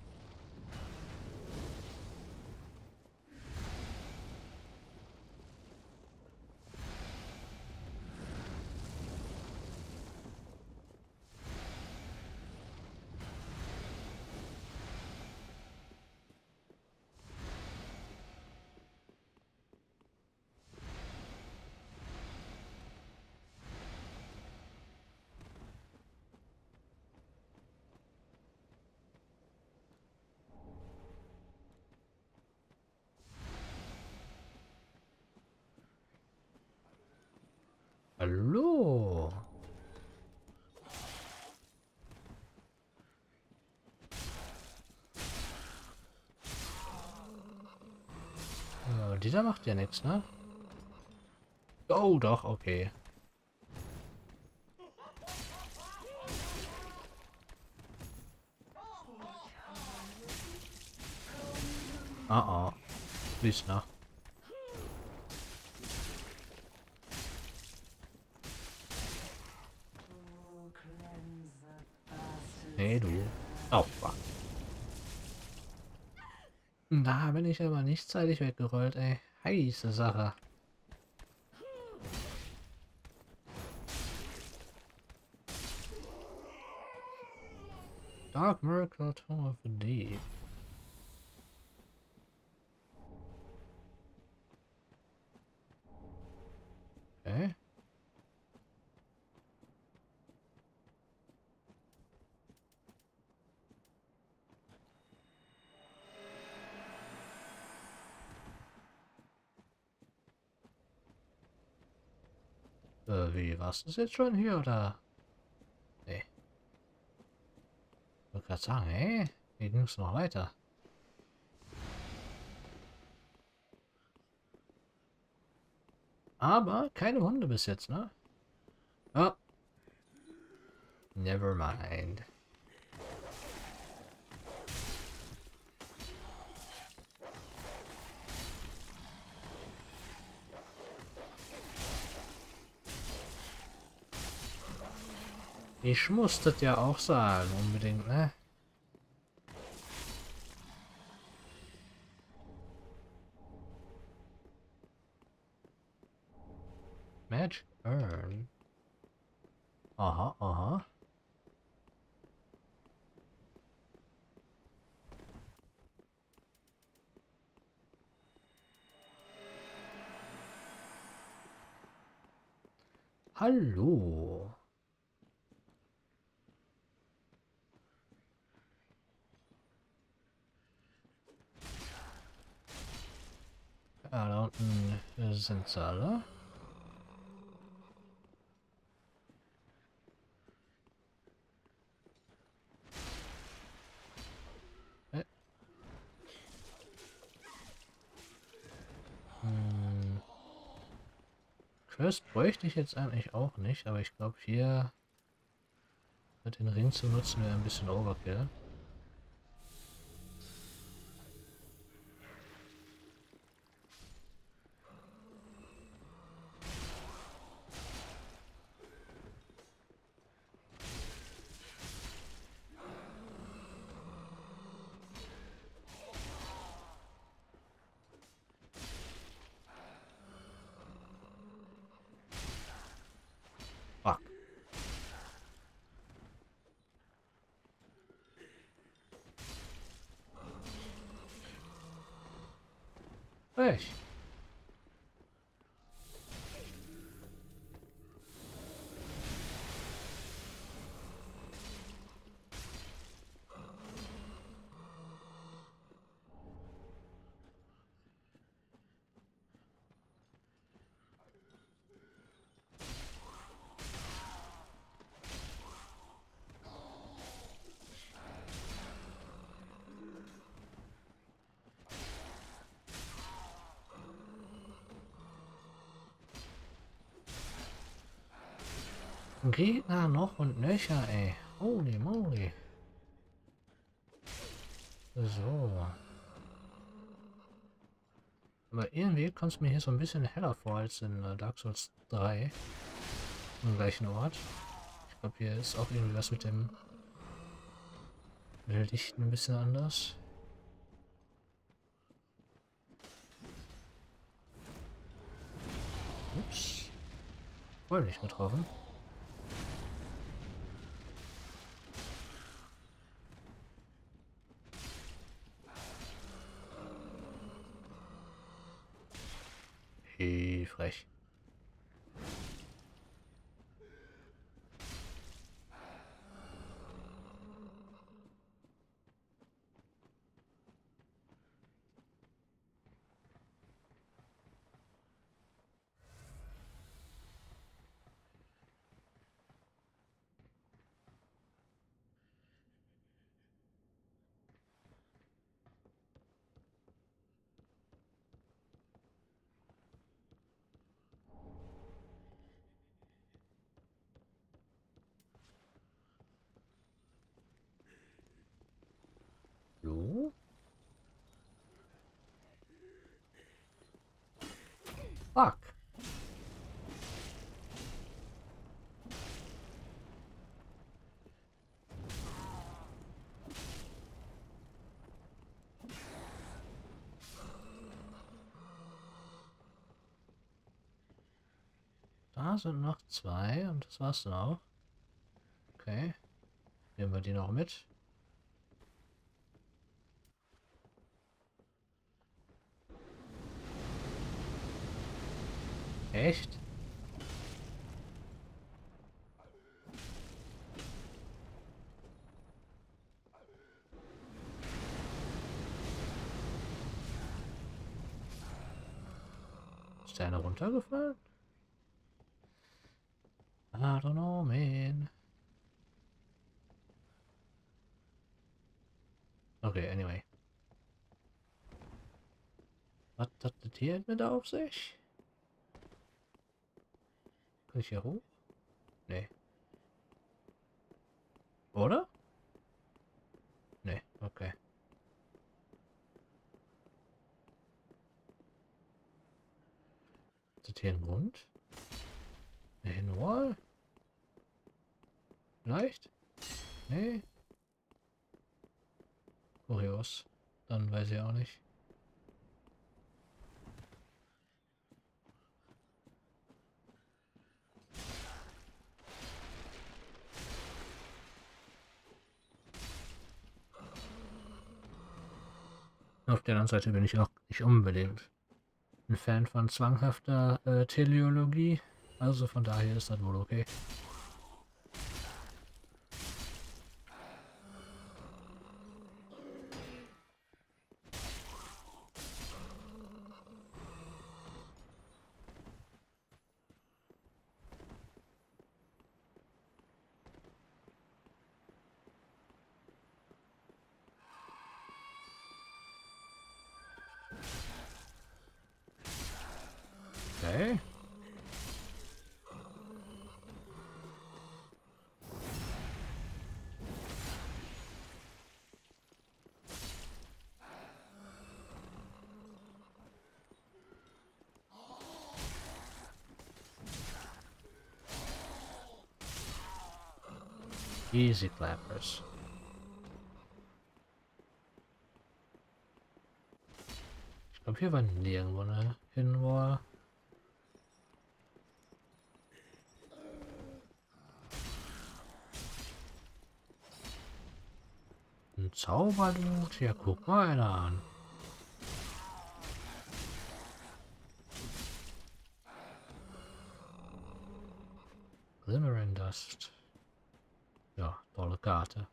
Hallo. Dieser macht ja nichts, ne? Oh, doch, okay. Ah, Lies nach. Nee, du. Oh, fuck. Da bin ich aber nicht zeitig weggerollt, ey. Heiße Sache. Dark Miracle Tomb of the Deep. Okay. Wie, war's das jetzt schon hier, oder? Nee. Ich wollte gerade sagen, hey, wie ging's noch weiter? Aber keine Hunde bis jetzt, ne? Oh. Never mind. Ich muss das ja auch sagen, unbedingt, ne? Magic Urn. Aha, aha. Hallo. Ja, da unten sind sie alle. Äh. Quest bräuchte ich jetzt eigentlich auch nicht, aber ich glaube hier mit den Ring zu nutzen wäre ein bisschen Overkill. Fuck. Echt? Gegner noch und nöcher, ey. Holy moly. So. Aber irgendwie kommt es mir hier so ein bisschen heller vor als in Dark Souls 3. Am gleichen Ort. Ich glaube, hier ist auch irgendwie was mit dem Licht ein bisschen anders. Ups. Voll nicht getroffen. Hey, frech. So. Fuck. Da sind noch zwei und das war's dann auch. Okay. Nehmen wir die noch mit. Echt? Ist der eine runtergefallen? I don't know, man. Okay, anyway. Was hat das hier mit auf sich? Kann ich hier hoch? Nee. Oder? Nee, okay. Ist das hier ein Grund? Eine Hidden Wall? Vielleicht? Nee. Kurios. Dann weiß ich auch nicht. Auf der anderen Seite bin ich auch nicht unbedingt ein Fan von zwanghafter Teleologie. Also von daher ist das wohl okay. Okay. Easy clappers. Ich glaube, hier war nirgendwo eine Hidden Wall. Ein Zauberloot? Ja, guck mal einer an. Glimmering Dust. Ja, tolle Karte.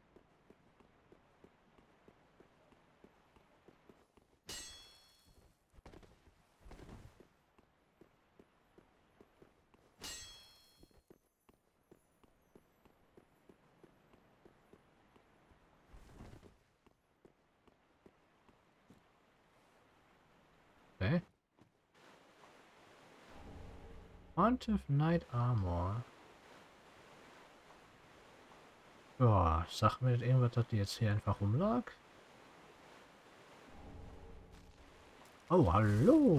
Okay. Pontiff Knight Armor. Ja, sag mir irgendwas, dass die jetzt hier einfach rumlag. Oh, hallo.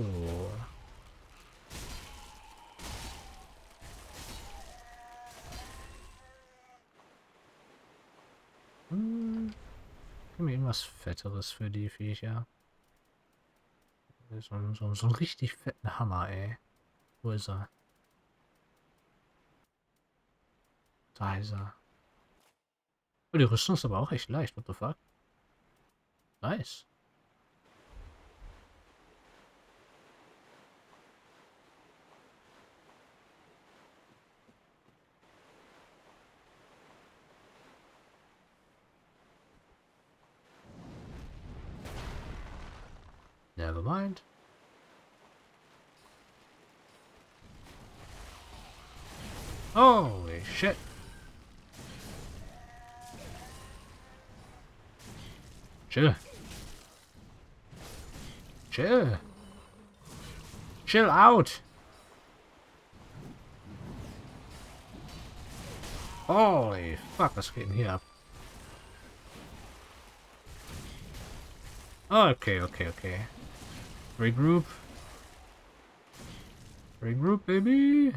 Gib mir irgendwas Fetteres für die Viecher. So einen richtig fetten Hammer, ey. Wo ist er? Da ist er. Oh, die Rüstung ist aber auch echt leicht. What the fuck? Nice. Never mind. Holy shit. Chill. Chill. Chill out. Holy fuck, was geht denn hier ab? Okay, okay, okay. Regroup. Regroup, baby.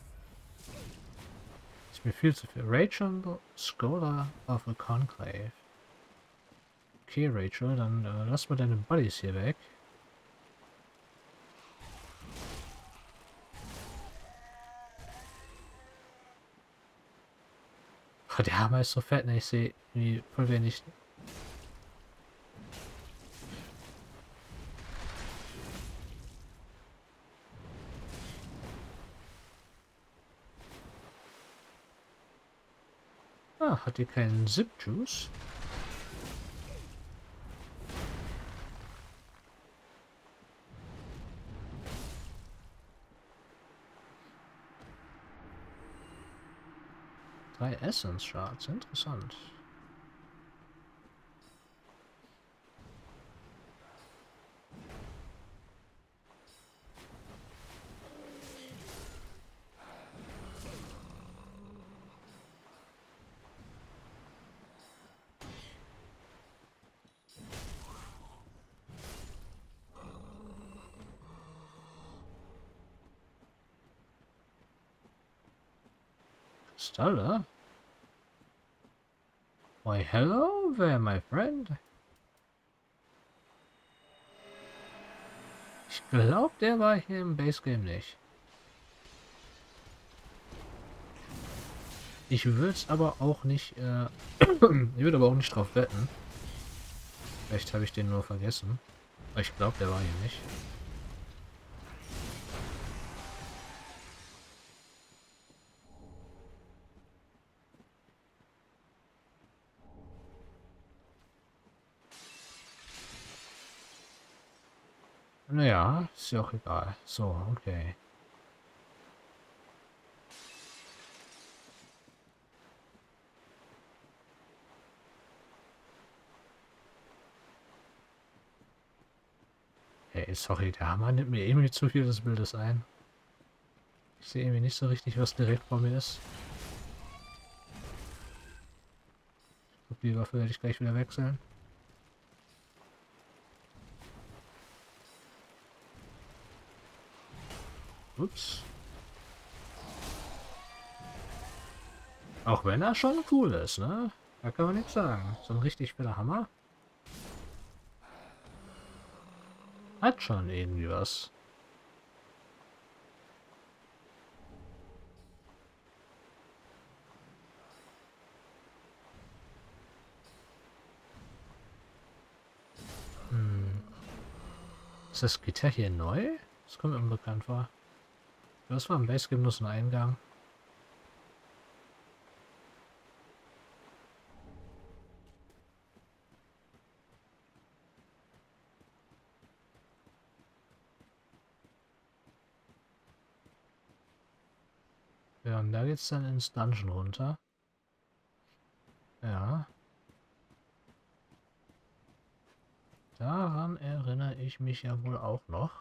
Ist mir viel zu viel. Rachel, Scholar of a Conclave. Okay, Rachel, dann lass mal deine Buddies hier weg. Oh, der Hammer ist so fett, ne? Ich sehe voll wenig. hat die keinen Zip-Juice? Drei Essence Shards, interessant. Kristalle? Why, hello there, my friend. Ich glaube, der war hier im Base Game nicht. Ich würde es aber auch nicht, ich würde aber auch nicht drauf wetten. Vielleicht habe ich den nur vergessen. Aber ich glaube, der war hier nicht. Naja, ist ja auch egal. So, okay. Hey, sorry, der Hammer nimmt mir irgendwie zu viel des Bildes ein. Ich sehe irgendwie nicht so richtig, was direkt vor mir ist. Ich glaube, die Waffe werde ich gleich wieder wechseln. Ups. Auch wenn er schon cool ist, ne? Da kann man nichts sagen. So ein richtig fetter Hammer. Hat schon irgendwie was. Hm. Ist das Gitter hier neu? Das kommt mir unbekannt vor. Das war im Base Game nur so ein Eingang. Ja, und da geht's dann ins Dungeon runter. Ja. Daran erinnere ich mich ja wohl auch noch.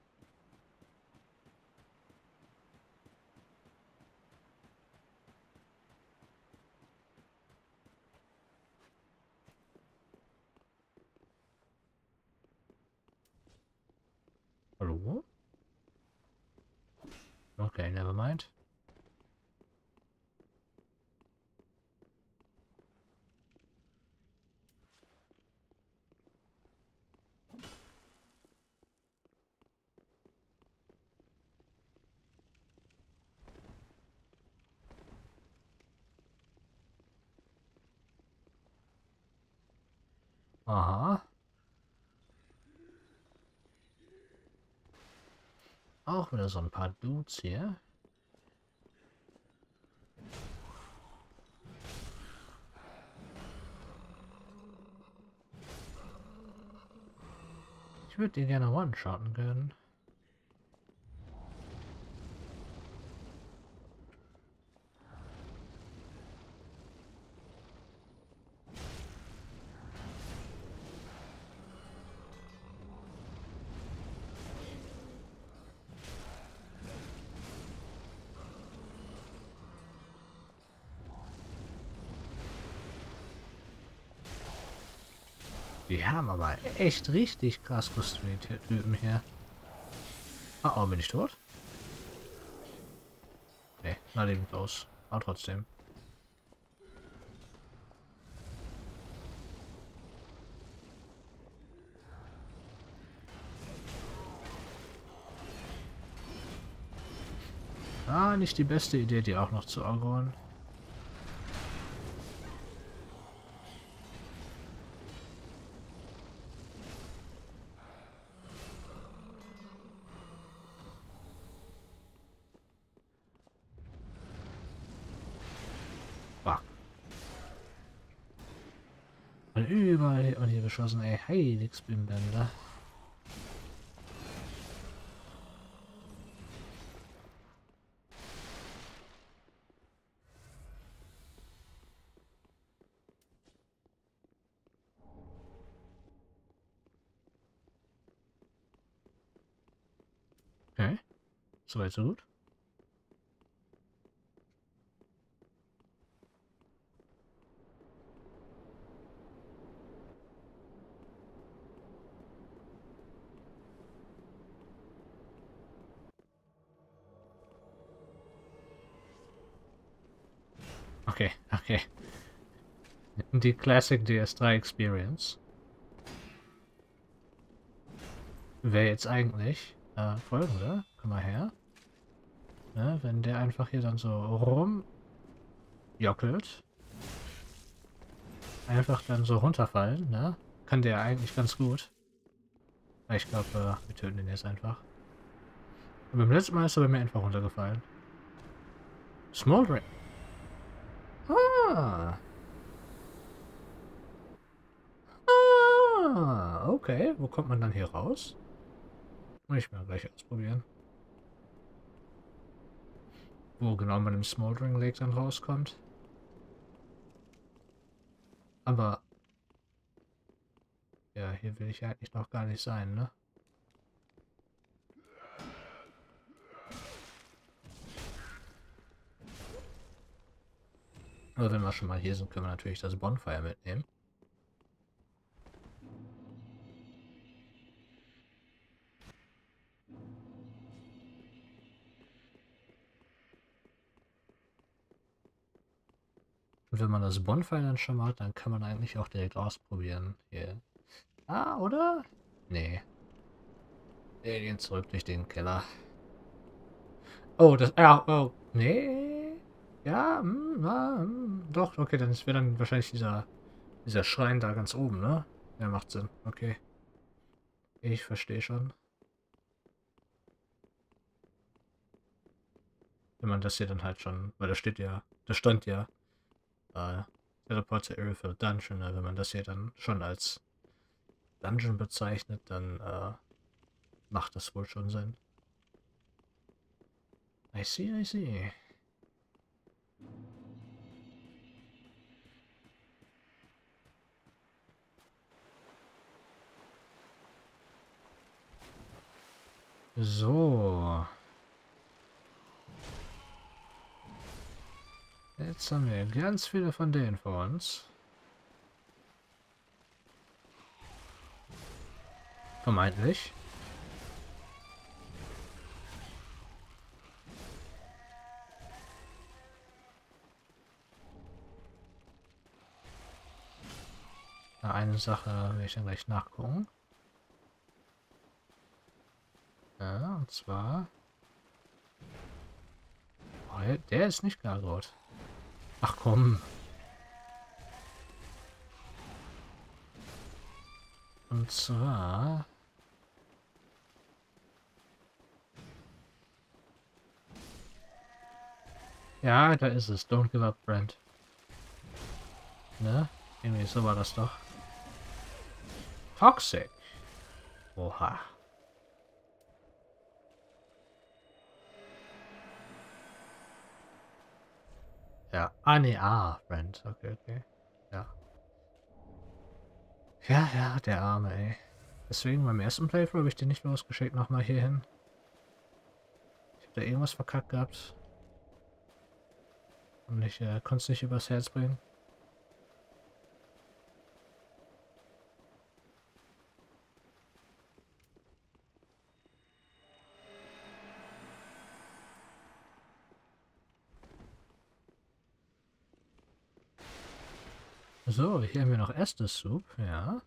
Hallo? Okay, never mind. Aha. Auch wieder so ein paar Dudes hier. Ich würde die gerne one-shotten können. Die haben aber echt richtig krass kostümierte Typen hier. Ah, oh, bin ich tot? Nee, na eben los. Aber trotzdem. Ah, nicht die beste Idee, die auch noch zu aggroen. Fuck. überall wird man hier beschossen, ey. Heiligsbimbänder. Okay. Soweit so gut. Okay, okay. Die Classic DS3 Experience wäre jetzt eigentlich folgende. Komm mal her. Ne, wenn der einfach hier dann so rumjockelt. Einfach dann so runterfallen, ne? Kann der eigentlich ganz gut. Ich glaube, wir töten den jetzt einfach. Und beim letzten Mal ist er bei mir einfach runtergefallen. Smoldering. Ah. Ah. Okay. Wo kommt man dann hier raus? Muss ich mal gleich ausprobieren. Wo genau man im Smoldering Lake dann rauskommt. Aber ja, hier will ich eigentlich noch gar nicht sein, ne? Aber wenn wir schon mal hier sind, können wir natürlich das Bonfire mitnehmen. Und wenn man das Bonfire dann schon mal hat, dann kann man eigentlich auch direkt ausprobieren. Hier. Ah, oder? Nee. Nee, gehen zurück durch den Keller. Oh, das. Ja, oh, nee. Ja, doch, okay, dann wäre dann wahrscheinlich dieser Schrein da ganz oben, ne? Ja, macht Sinn. Okay. Ich verstehe schon. Wenn man das hier dann halt schon, weil da stand ja, Teleport to Aerithal Dungeon, ne? Wenn man das hier dann schon als Dungeon bezeichnet, dann macht das wohl schon Sinn. I see, I see. So. Jetzt haben wir ganz viele von denen vor uns. Vermeintlich. Na, eine Sache will ich dann gleich nachgucken. Ja, und zwar... Oh, der ist nicht Gargold. Ach komm. Und zwar... Ja, da ist es. Don't give up, Brent. Ne? Irgendwie so war das doch. Toxic. Oha. Ja. Ah, nee, Brent. Okay, okay. Ja. Ja, ja, der Arme, ey. Deswegen beim ersten Playthrough habe ich den nicht losgeschickt, nochmal hier hin. Ich habe da irgendwas verkackt gehabt. Und ich konnte es nicht übers Herz bringen. So, hier haben wir noch Estes Soup, ja.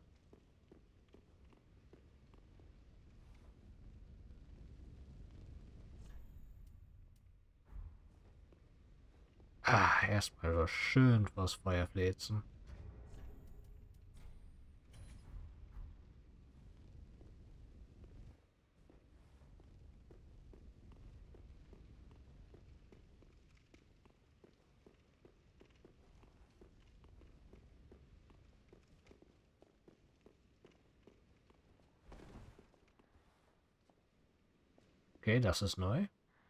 Ah, erstmal so schön vors Feuer fläzen. Okay, das ist neu.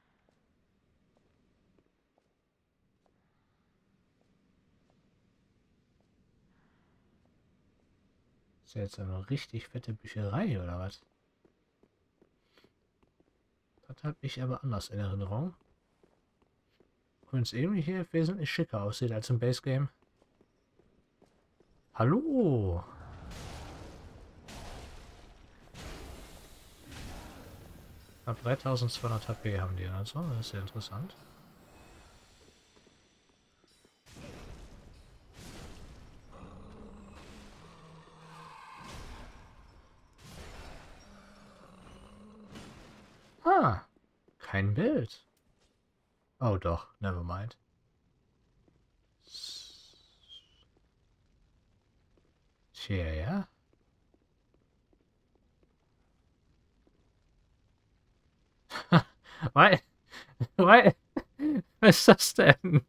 Ist ja jetzt eine richtig fette Bücherei, oder was? Das habe ich aber anders in Erinnerung. Und es irgendwie hier wesentlich schicker aussieht als im Base Game. Hallo! Ab 3200 HP haben die also, das ist ja interessant. Ah, kein Bild. Oh doch, never mind. Tja, ja. Weil, weil, was ist das denn?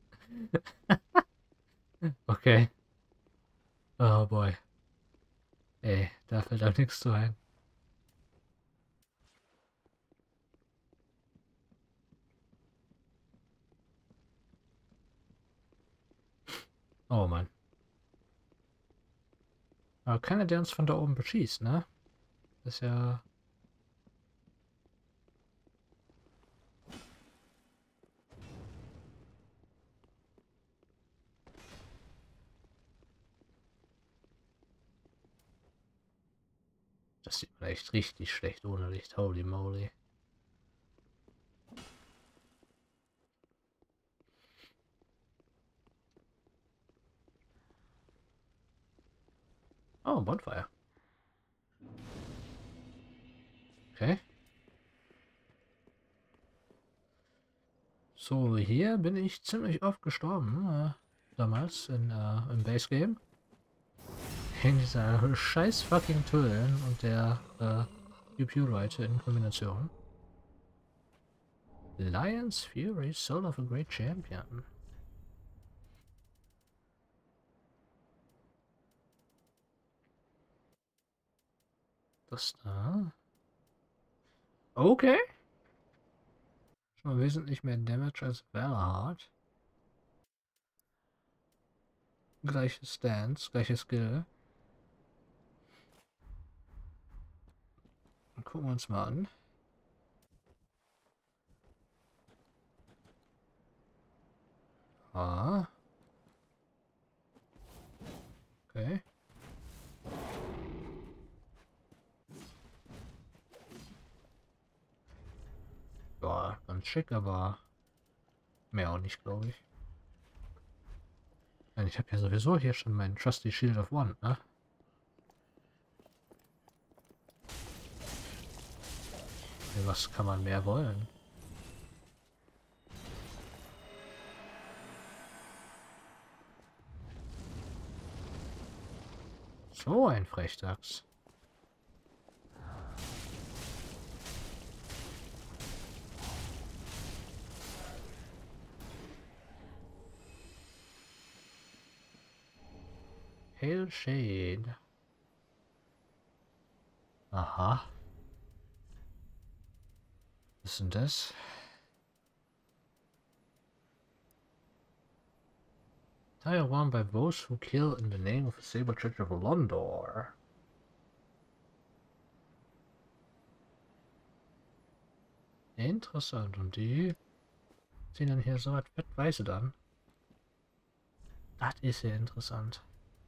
Okay. Oh boy. Ey, da fällt auch nichts zu ein. Oh Mann. Aber keiner, der uns von da oben beschießt, ne? Das ist ja... Das sieht man echt richtig schlecht ohne Licht. Holy moly. Oh, Bonfire. Okay. So, hier bin ich ziemlich oft gestorben. Damals im Base Game. In dieser scheiß fucking Tullen und der GPU-Leute in Kombination. Lion's Fury, Soul of a Great Champion. Das da. Okay. Schon mal wesentlich mehr Damage als Valhart. Gleiche Stance, gleiche Skill. Dann gucken wir uns mal an. Ah. Okay. Ja, ganz schick, aber mehr auch nicht, glaube ich. Ich habe ja sowieso hier schon meinen Trusty Shield of One, ne? Was kann man mehr wollen? So ein Frechdachs. Hail Shade. Aha. Was ist denn das? Tire won by those who kill in the name of the Saber Church of Londor. Interessant. Und die sehen dann hier so was weiße dann. Das ist ja interessant.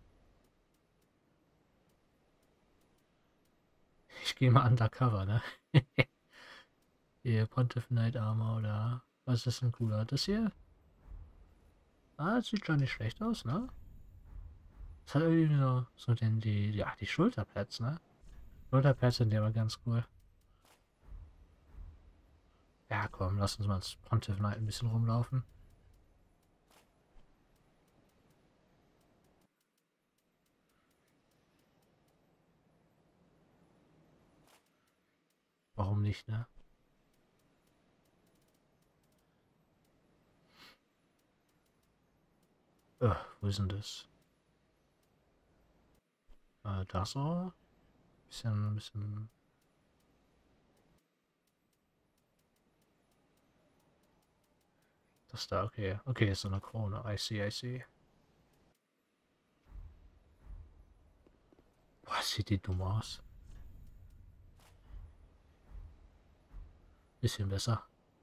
Ich gehe mal undercover, ne? Hier, Pontiff Knight Armor oder... Was ist denn cooler? Das hier? Ah, das sieht schon nicht schlecht aus, ne? Das hat irgendwie so die Schulterpads, ne? Schulterpads sind ja aber ganz cool. Ja, komm, lass uns mal als Pontiff Knight ein bisschen rumlaufen. Warum nicht, ne? Wo ist denn das? Da so. Ein bisschen. Das da, okay. Okay, ist so eine Krone. I see, I see. Boah, sieht die dumm aus. Bisschen besser.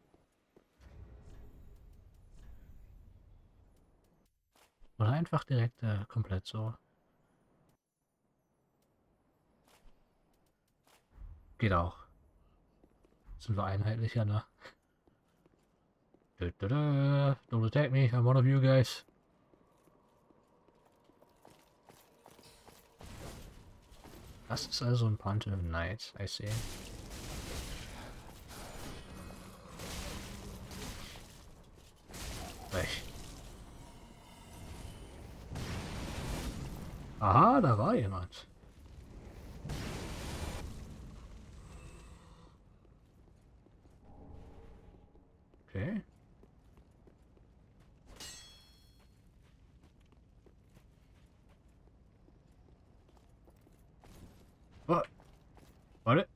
Oder einfach direkt komplett so. Geht auch. Sind wir einheitlicher, ne? Don't attack me, I'm one of you guys. Das ist also ein Pantheon Knight, I see. Weg. Aha, da war jemand. Okay. Oh, warte.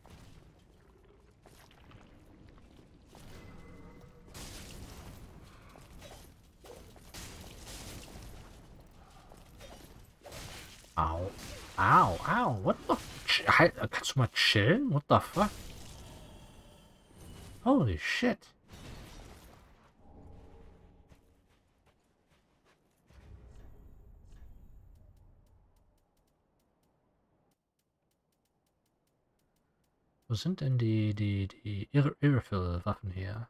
Au. Au, au. What the halt, kannst du mal chillen? What the fuck? Holy shit. Wo sind denn die Irrefill-Waffen hier?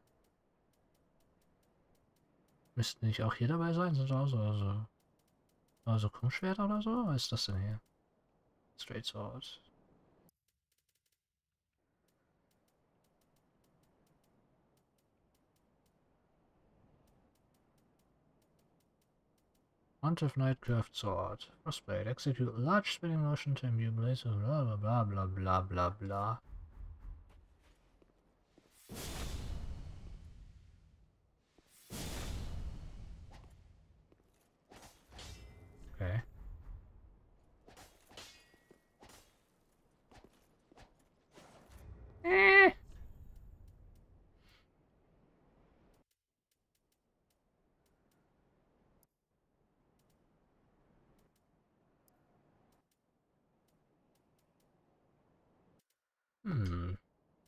Müssten nicht auch hier dabei sein? Sind auch so Krummschwerter oder so? Was ist das denn hier? Straight Sword. Pontiff Knight Curved Sword. Frostblade. Execute a large spinning motion to imbue blaze with blah blah blah blah blah blah blah. Okay. Hm.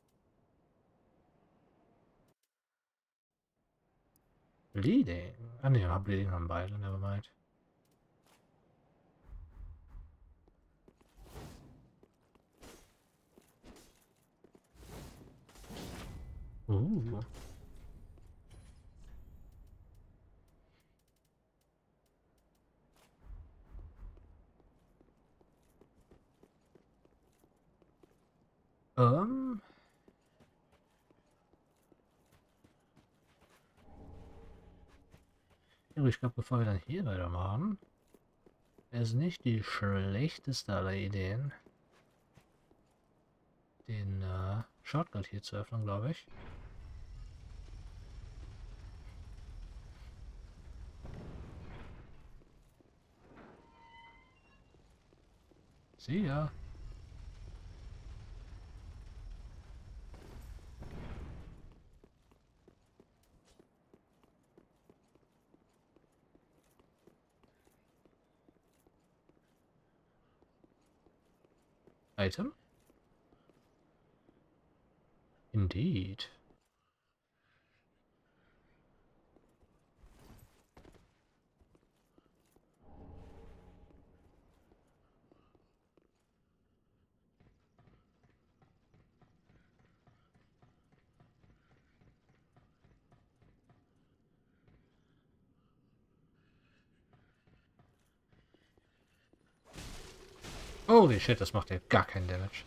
Bleeding. Ah ne, Bleeding haben beide, nevermind. Uh. Ähm. Ich glaube, bevor wir dann hier weitermachen, wäre es nicht die schlechteste aller Ideen, den Shortcut hier zu öffnen, glaube ich. See ya. Item? Indeed. Holy shit, das macht ja gar keinen Damage.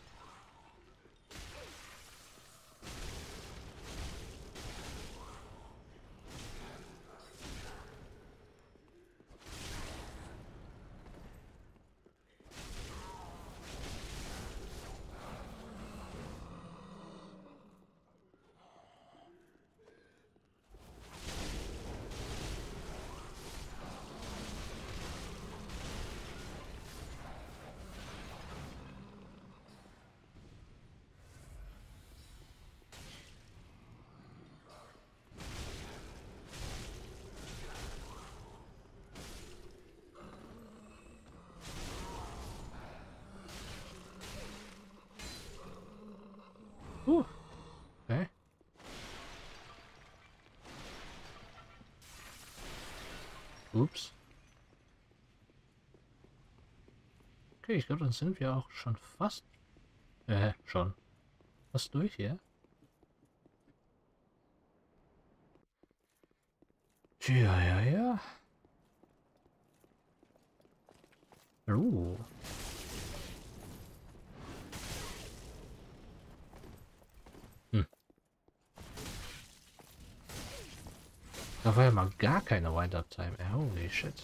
Okay. Ups. Okay, ich glaube, dann sind wir auch schon fast... schon. Fast durch hier. Tja, ja, ja. Uh. Hm. Da war ja mal gar keine Wind-Up-Time. Holy shit.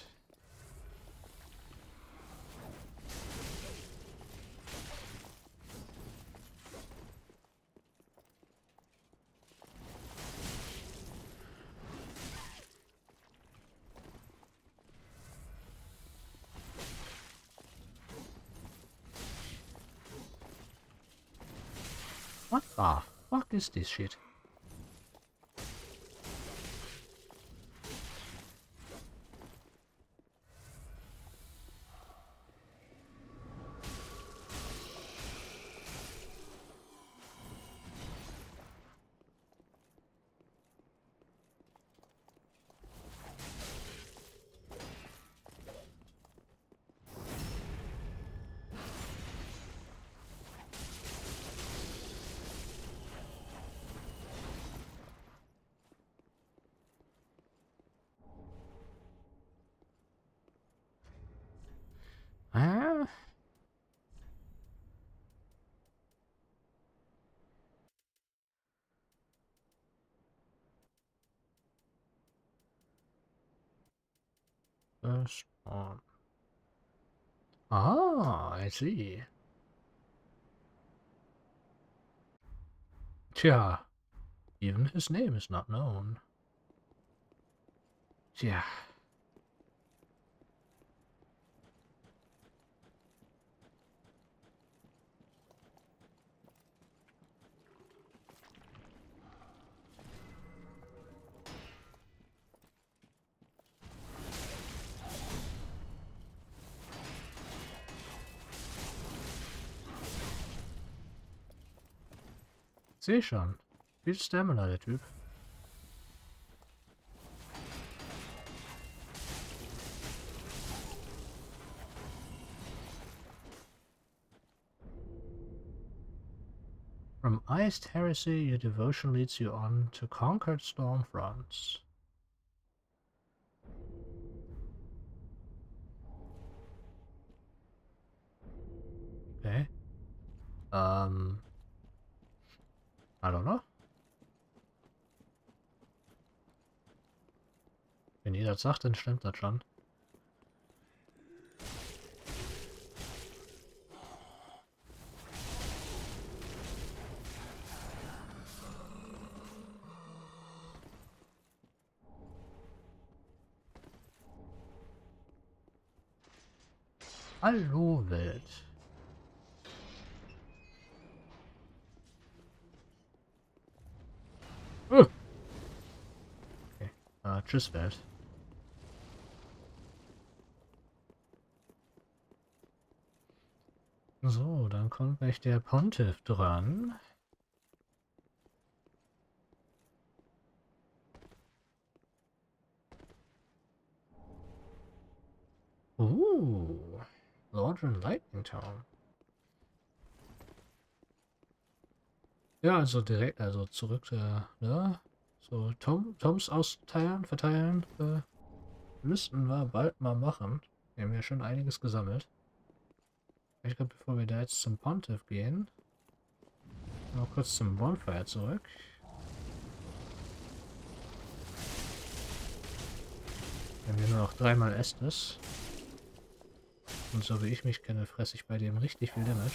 What the fuck is this shit? Ah? First one. Ah, I see. Tja, even his name is not known. Tja. Sehe schon. Viel Stamina, der Typ. From iced heresy, your devotion leads you on to conquered storm fronts. Okay. I don't know. Wenn ihr das sagt, dann stimmt das schon. Hallo Welt. Okay. Tschüss Welt. So, dann kommt gleich der Pontiff dran. Lordran Lightning Town. Ja, also direkt, also zurück, ne? So, Toms austeilen, verteilen, müssten wir bald mal machen. Wir haben ja schon einiges gesammelt. Ich glaube, bevor wir da jetzt zum Pontiff gehen, mal kurz zum Bonfire zurück. Wir haben hier nur noch 3-mal Estes. Und so wie ich mich kenne, fresse ich bei dem richtig viel Damage.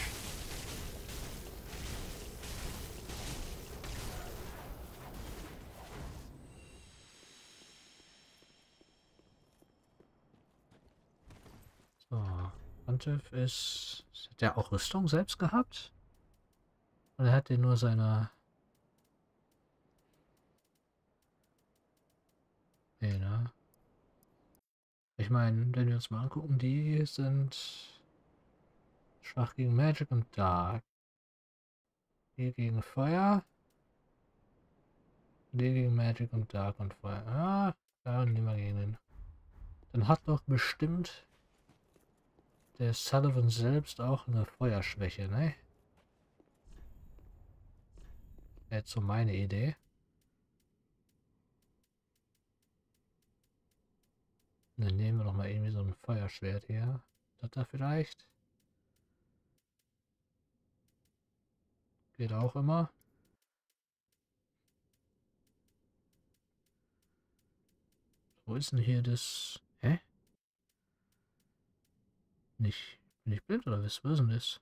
So, Pontiff ist... Hat der auch Rüstung selbst gehabt? Oder hat der nur seine... Nee, ne? Ich meine, wenn wir uns mal angucken, die sind schwach gegen Magic und Dark. Hier gegen Feuer. Die gegen Magic und Dark und Feuer. Ah, ja, nehmen wir gegen den. Dann hat doch bestimmt der Sullivan selbst auch eine Feuerschwäche, ne? Jetzt so meine Idee. Dann nehmen wir doch mal irgendwie so ein Feuerschwert hier. Das da vielleicht? Geht auch immer. Wo ist denn hier das? Hä? Nicht. Bin ich blind oder was? Wo ist denn das?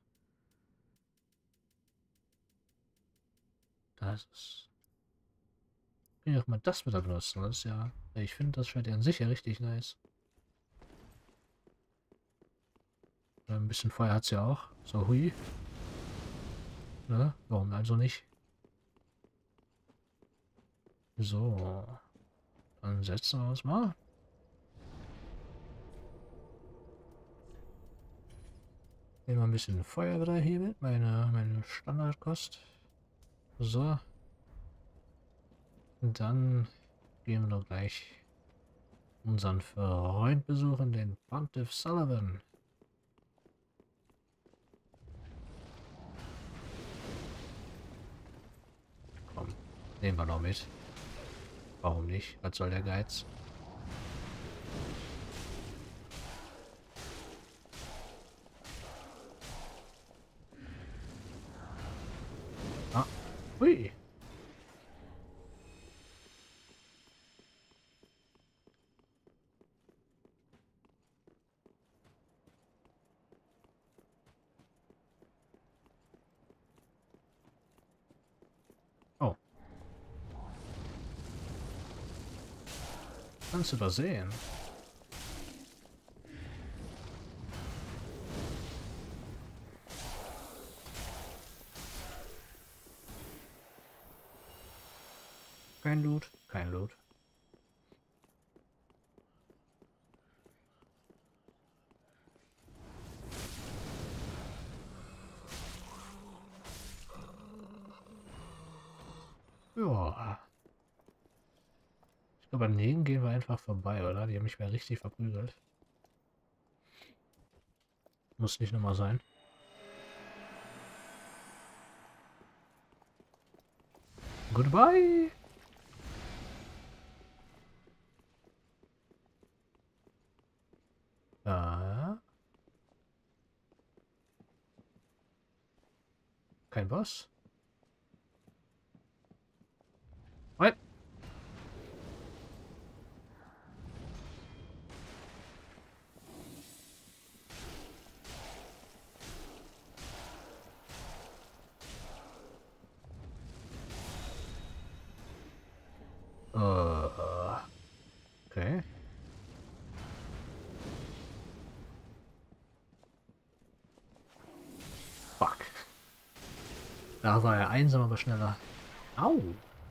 Da ist es. Kann ich auch mal das wieder benutzen. Das ist ja. Ich finde das Schwert ja an sich ja richtig nice. Ein bisschen Feuer hat es ja auch. So, hui. Ne? Warum also nicht? So. Dann setzen wir uns mal. Nehmen wir ein bisschen Feuer wieder hier mit. Meine Standardkost. So. Und dann gehen wir doch gleich unseren Freund besuchen, den Pontiff Sullivan. Komm, nehmen wir noch mit. Warum nicht? Was soll der Geiz? Ah, hui. Oh, kannst du das sehen? Kein Loot, kein Loot. Ja. Ich glaube, an denen gehen wir einfach vorbei, oder? Die haben mich mal richtig verprügelt. Muss nicht nochmal sein. Goodbye! Ja. Kein Boss? What? Okay. Fuck. Da war er einsam, aber schneller. Au!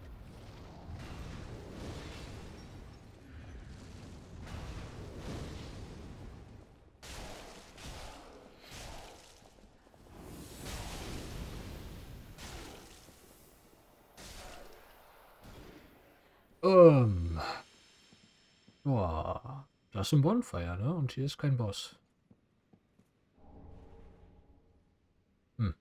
Ähm. Boah. Das ist ein Bonfire, ne? Und hier ist kein Boss. Hm.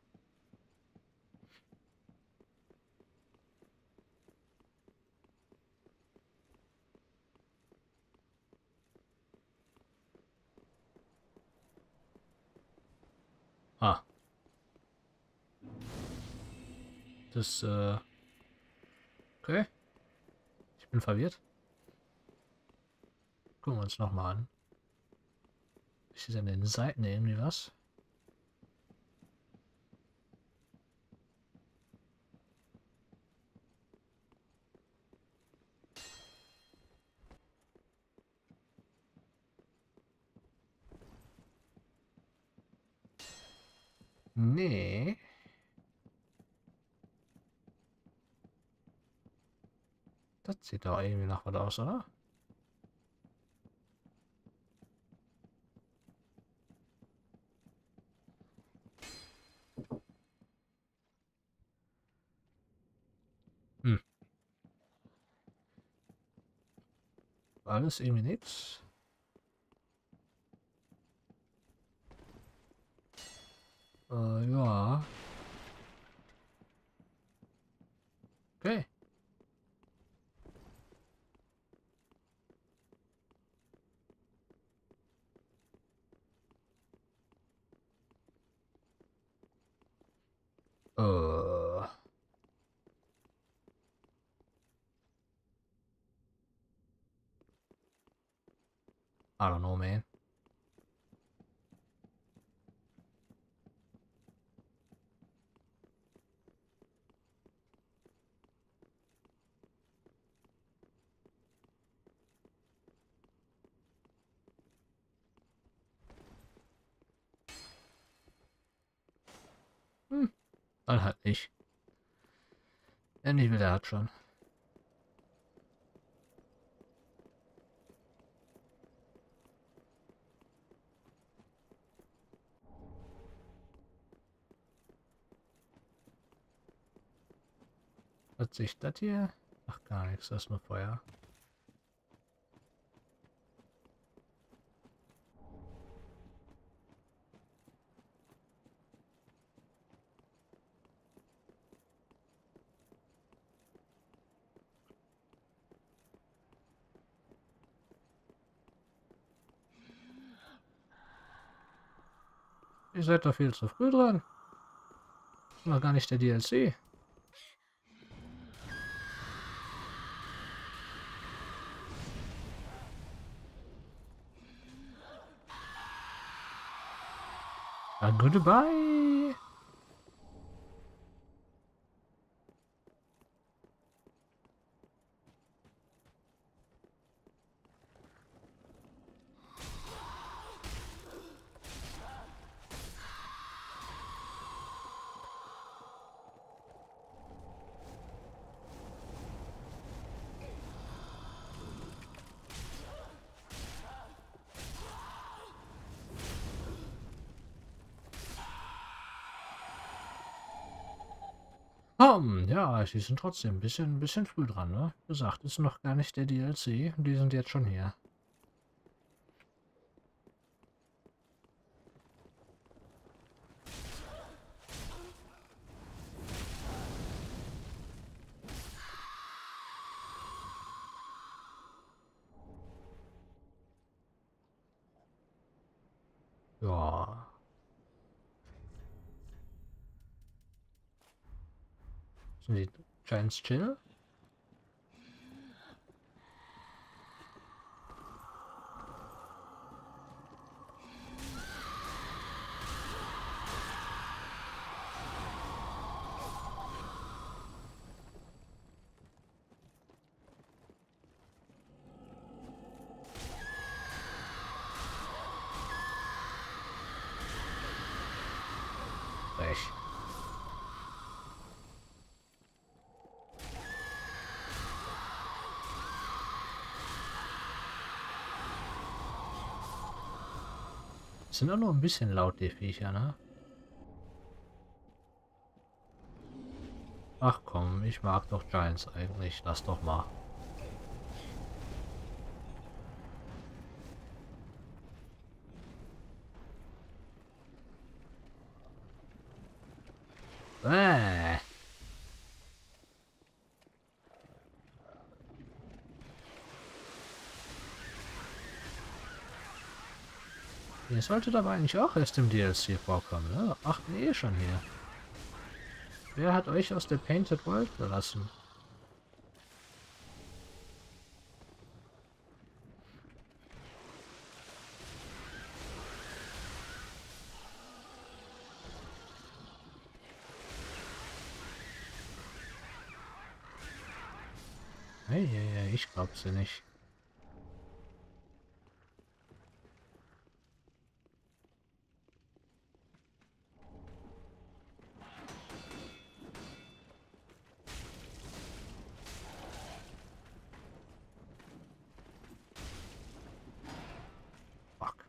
Ah. Das, okay. Ich bin verwirrt. Gucken wir uns nochmal an. Ist hier an den Seiten irgendwie was? Nee. Das sieht doch irgendwie nach was aus, oder? alles irgendwie nichts. Ja. Okay. I don't know, man. Dann halt nicht. Wenn nicht will, der hat schon. Was sich das hier? Ach, gar nichts, das ist nur Feuer. Ihr seid doch viel zu früh dran. Das ist noch gar nicht der DLC. Goodbye. Ja, sie sind trotzdem ein bisschen früh dran, ne? Wie gesagt, ist noch gar nicht der DLC. Die sind jetzt schon hier. Ja. Sind die Giants chill? Frech. Sind auch nur ein bisschen laut, die Viecher, ne? Ach komm, ich mag doch Giants eigentlich. Lass doch mal. Äh. Ihr solltet aber eigentlich auch erst im DLC vorkommen, ne? Ach, nee, schon hier. Wer hat euch aus der Painted World gelassen? Hey, hey, hey, ich glaub sie nicht. Fuck.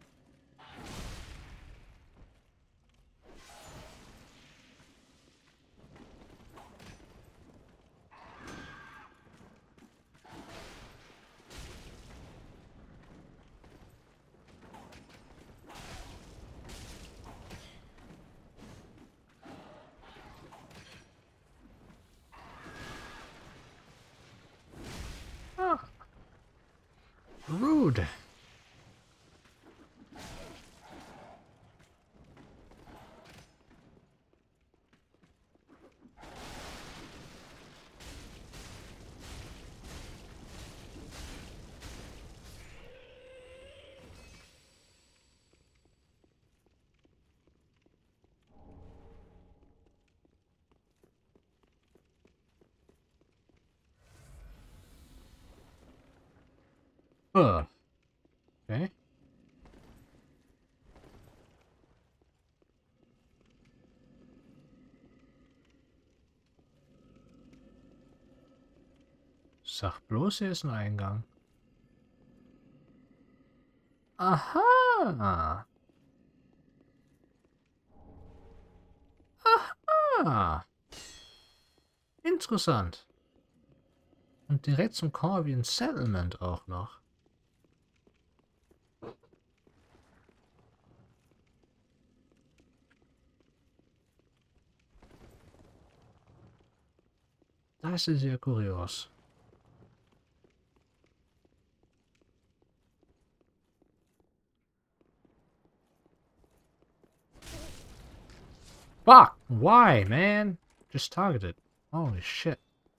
Sag bloß, hier ist ein Eingang. Aha! Aha! Interessant. Und direkt zum Corvian Settlement auch noch. Das ist ja kurios. Fuck! Why, man? Just targeted. Holy shit.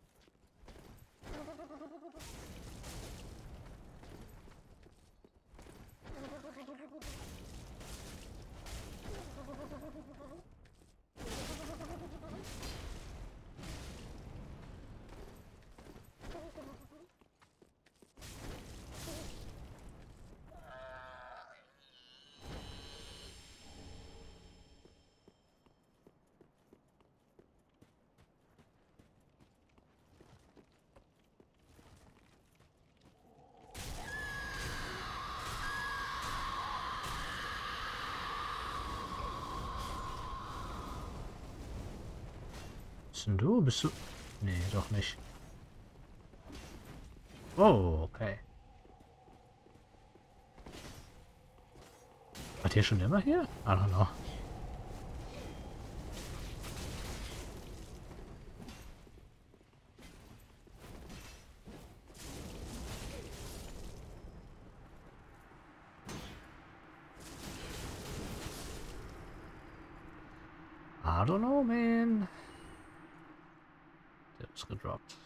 Bist denn du? Bist du... Nee, doch nicht. Oh, okay. War der schon immer hier? I don't know. I don't know, man. Der ist gedroppt.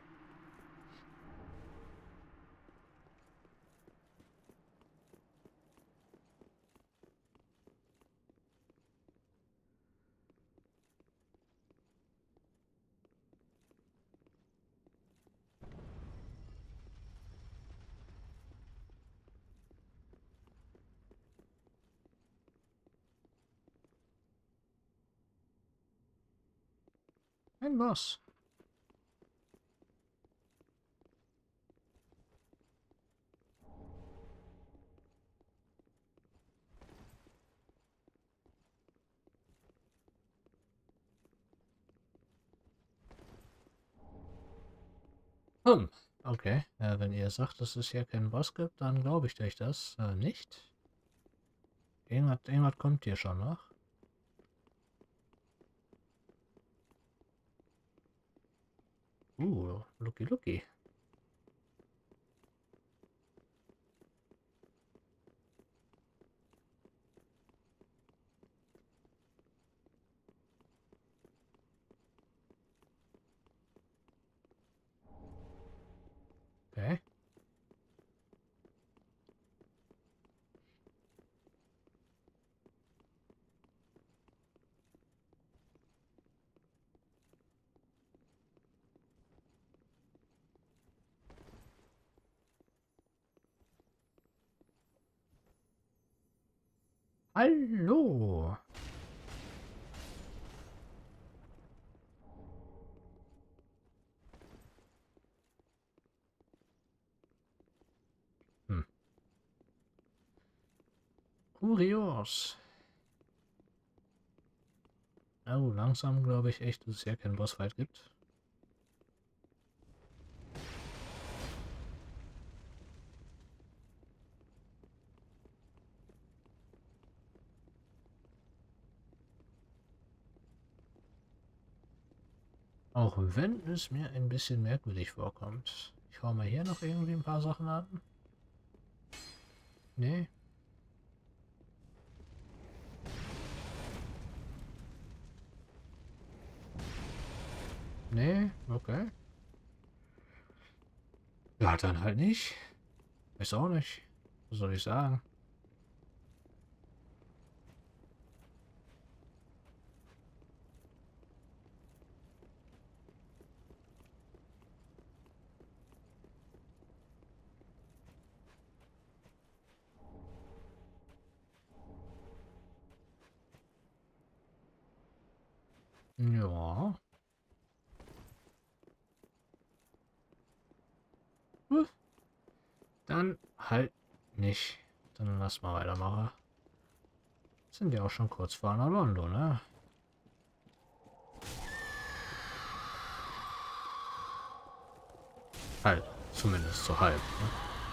Ein Boss. Okay. Wenn ihr sagt, dass es hier keinen Boss gibt, dann glaube ich euch das nicht. Irgendwas kommt hier schon noch. Looky looky. Okay. Hallo. Hm. Kurios. Oh, langsam glaube ich echt, dass es hier keinen Bossfight gibt. Auch wenn es mir ein bisschen merkwürdig vorkommt. Ich schaue mal hier noch irgendwie ein paar Sachen an. Nee. Nee, okay. Ja, dann halt nicht. Weiß auch nicht. Was soll ich sagen? Ja. Dann halt nicht. Dann lass mal weitermachen. Sind ja auch schon kurz vor London, ne? Halt, zumindest so halb, ne?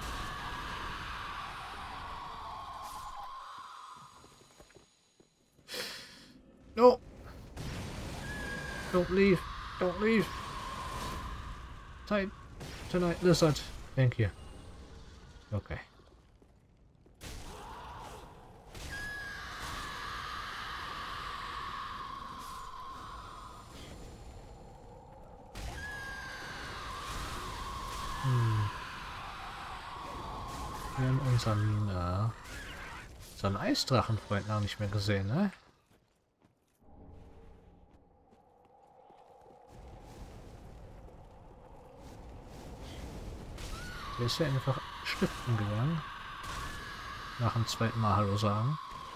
No! Don't leave! Don't leave! Tight tonight, lizard. Thank you. Okay. Wir haben unseren Eisdrachenfreund noch nicht mehr gesehen, ne? Der ist ja einfach stiften gegangen. Nach dem zweiten Mal Hallo sagen.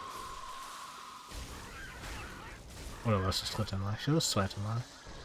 Oder was das dritte Mal? Ich glaube das zweite Mal.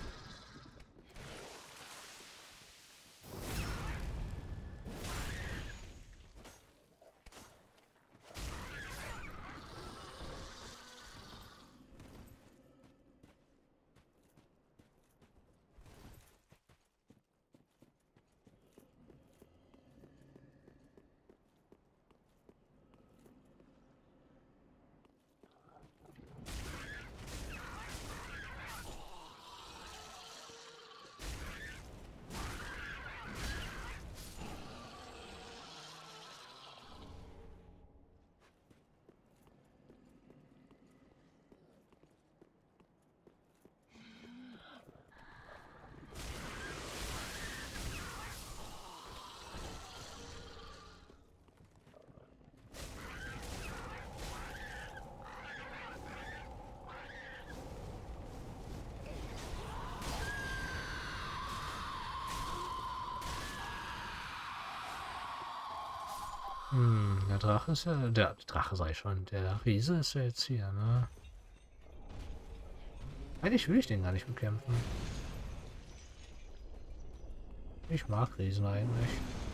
Der Drache ist ja... Der Drache sei schon. Der Riese ist ja jetzt hier, ne? Eigentlich will ich den gar nicht bekämpfen. Ich mag Riesen eigentlich.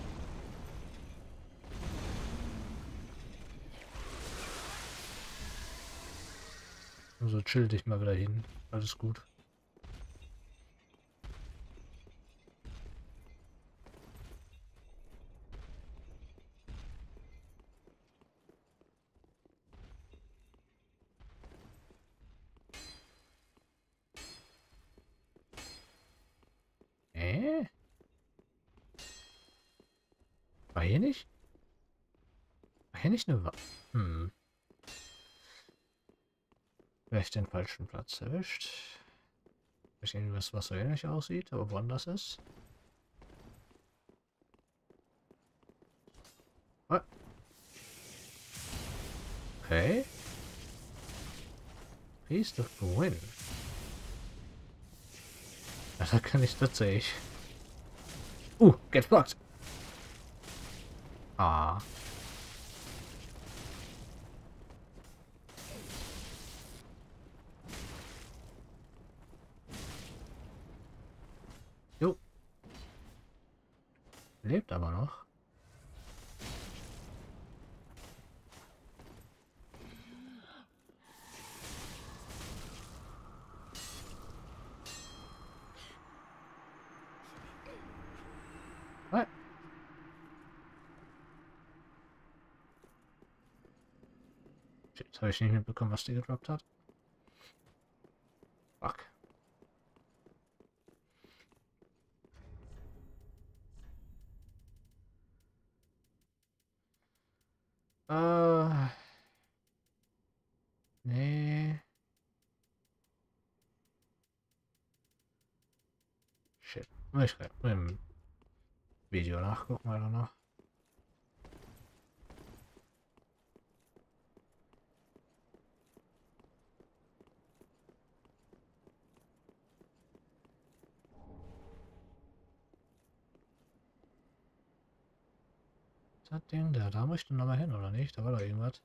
Also chill dich mal wieder hin. Alles gut. War hier nicht? War hier nicht eine Vielleicht den falschen Platz erwischt. Ich weiß nicht, was so ähnlich aussieht, aber woanders ist. Ah. Okay. Priest of Gwyn. Ja, da kann ich tatsächlich. Get blocked. Ah. Jo. Lebt aber noch. Jetzt habe ich nicht mitbekommen, was die gedroppt hat. Fuck. Nee. Shit. Ich kann im Video nachgucken, leider noch. Das Ding, da muss ich dann nochmal hin, oder nicht? Da war doch irgendwas.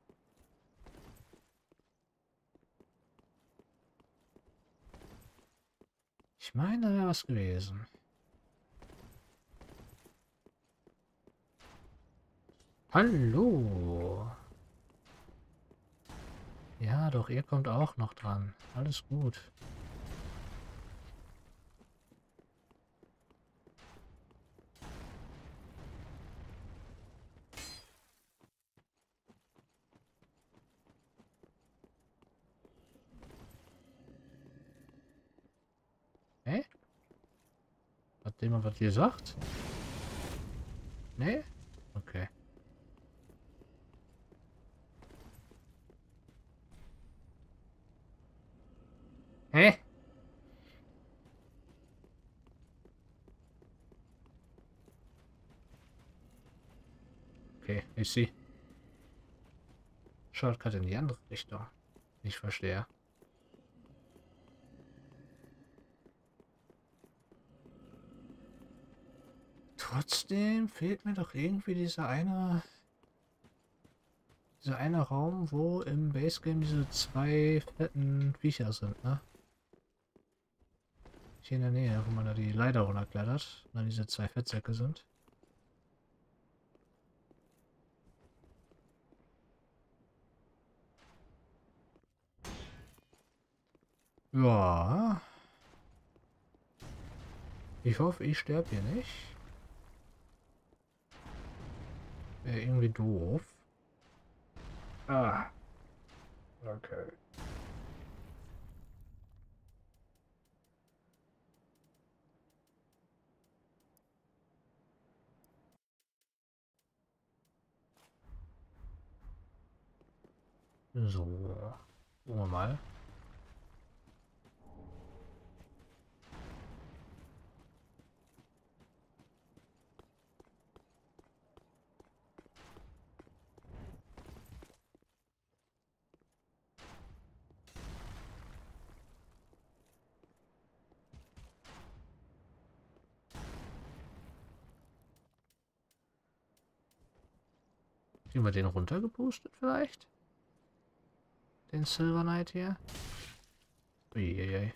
Ich meine, da wäre was gewesen. Hallo. Ja, doch, ihr kommt auch noch dran. Alles gut. Hä? Hat jemand was gesagt? Nee? Okay. Hä? Okay, ich sehe. Schaut gerade in die andere Richtung. Ich verstehe. Trotzdem fehlt mir doch irgendwie dieser eine Raum, wo im Basegame diese zwei fetten Viecher sind, ne? Hier in der Nähe, wo man da die Leiter runterklettert und dann diese zwei Fettsäcke sind. Ja. Ich hoffe, ich sterbe hier nicht. Wäre irgendwie doof. Ah, okay. So. Gucken wir mal. Kriegen wir den runtergepustet vielleicht? Den Silver Knight hier? Uiuiui.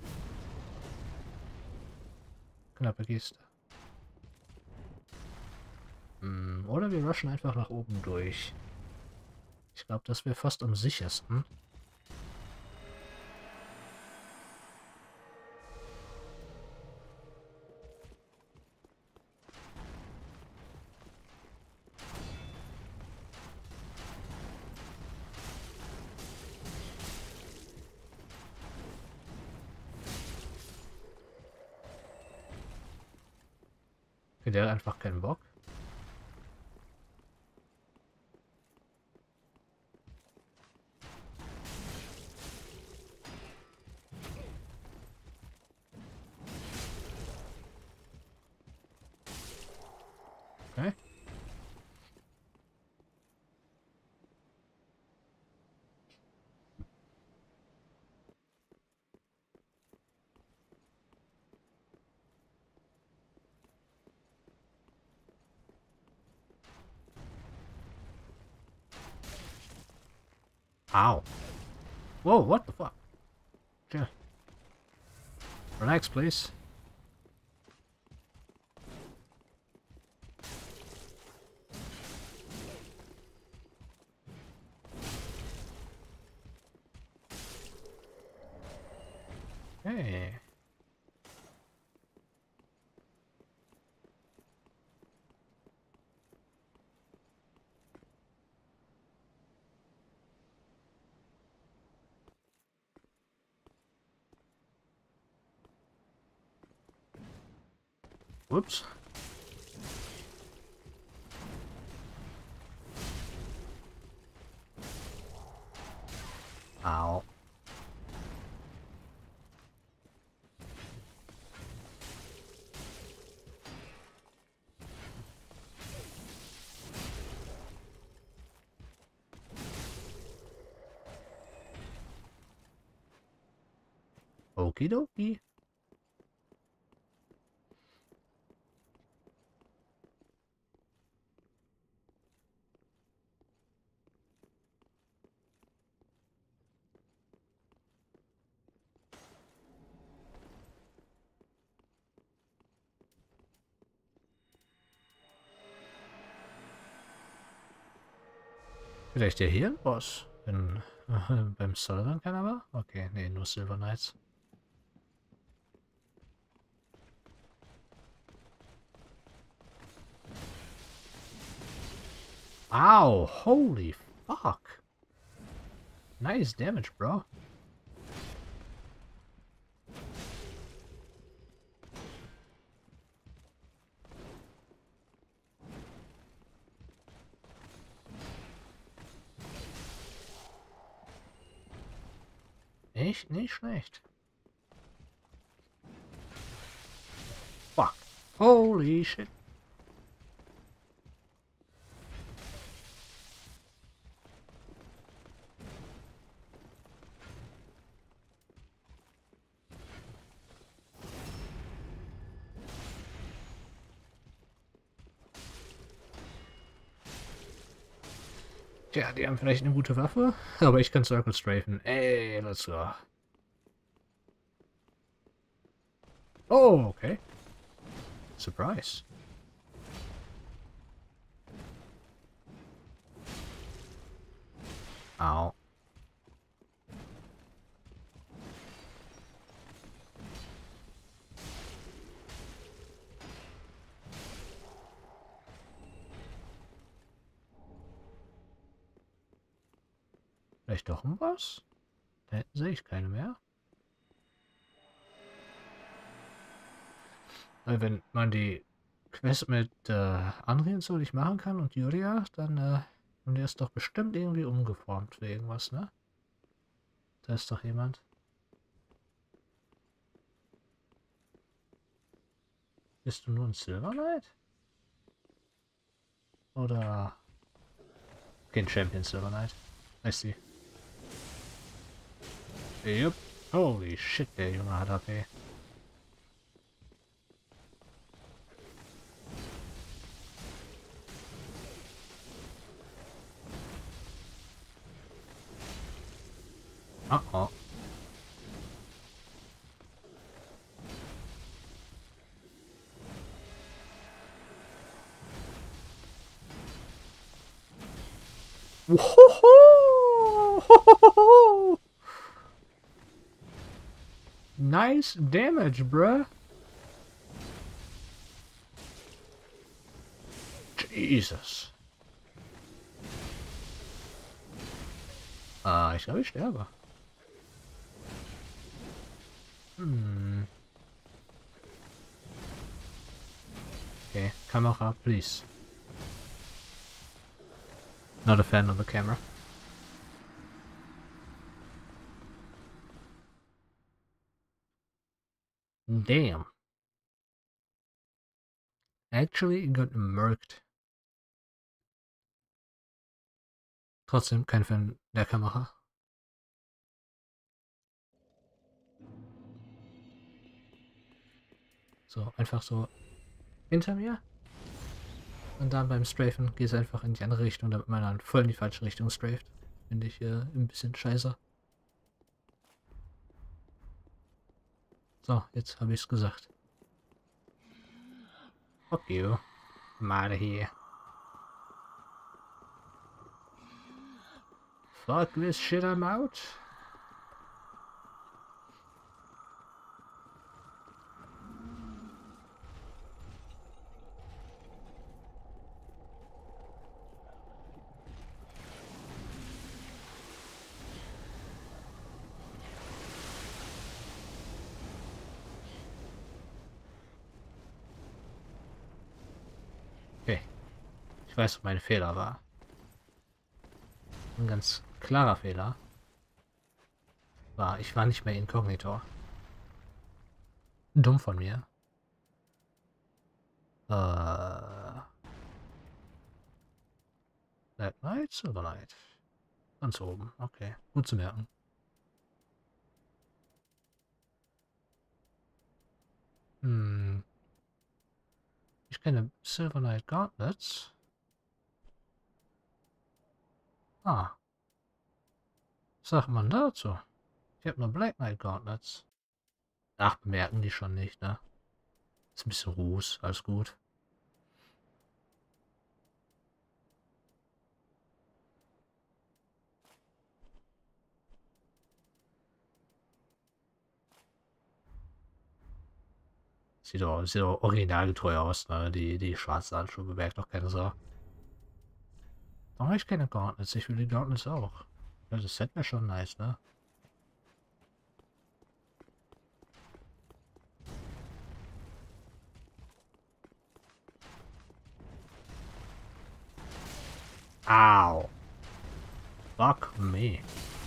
Knappe Geste. Oder wir rushen einfach nach oben durch. Ich glaube, das wäre fast am sichersten. Okay, der hat einfach keinen Bock. Okay. Ow. Whoa, what the fuck? Chill. Relax, please. Hey. Whoops. Ow. Okie dokie. Vielleicht ja hier ein Boss. Wenn beim Sullivan keiner war? Okay, nee, nur Silver Knights. Ow! Holy fuck! Nice damage, bro. Echt nicht schlecht. Fuck. Holy shit. Tja, die haben vielleicht eine gute Waffe, aber ich kann Circle strafen. Ey, let's go. Oh, okay. Surprise. Au. Vielleicht doch ein was? Da hinten sehe ich keine mehr. Weil wenn man die Quest mit Anrien so nicht machen kann und Julia, dann und der ist doch bestimmt irgendwie umgeformt für irgendwas, ne? Da ist doch jemand. Bist du nur ein Silver Knight? Oder kein Champion Silver Knight? I see. Yep. Holy shit, der Junge hat AP. Oh oh. Wohoho! Nice damage, bruh. Jesus. Ah, ich glaube, ich sterbe. Hm. Okay, Kamera, please. Not a fan of the camera. Damn. Actually got murked. Trotzdem kein Fan der Kamera. So, einfach so hinter mir. Und dann beim Strafen geht es einfach in die andere Richtung, damit man dann voll in die falsche Richtung straft. Finde ich ein bisschen scheiße. So, jetzt habe ich es gesagt. Fuck you. I'm out of here. Fuck this shit, I'm out. Okay. Ich weiß, was mein Fehler war. Ein ganz klarer Fehler war, ich war nicht mehr Inkognito. Dumm von mir. Black Knight, Silver Knight. Ganz oben, okay. Gut zu merken. Hm. Ich kenne Silver Knight Gauntlets. Ah. Was sagt man dazu? Ich habe nur Black Knight Gauntlets. Ach, merken die schon nicht, ne? Ist ein bisschen Ruß, alles gut. Sieht doch originalgetreu aus, ne? Die schwarze Handschuhe bemerkt doch keine Sau. Warum habe ich keine Gauntlets? Ich will die Gauntlets auch. Ja, das Set wäre schon nice, ne? Au! Fuck me.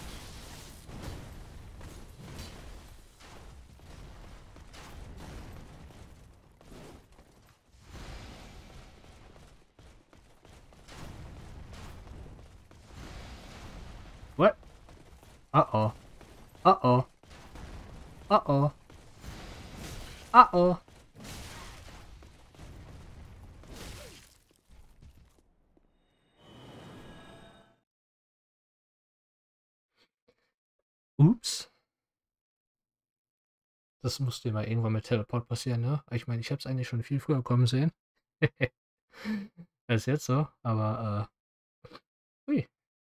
What? Uh-oh. Uh-oh. Uh-oh. Uh-oh. Ups. Das musste mal irgendwann mit Teleport passieren, ne? Ich meine, ich habe es eigentlich schon viel früher kommen sehen. Als jetzt so, aber, ui.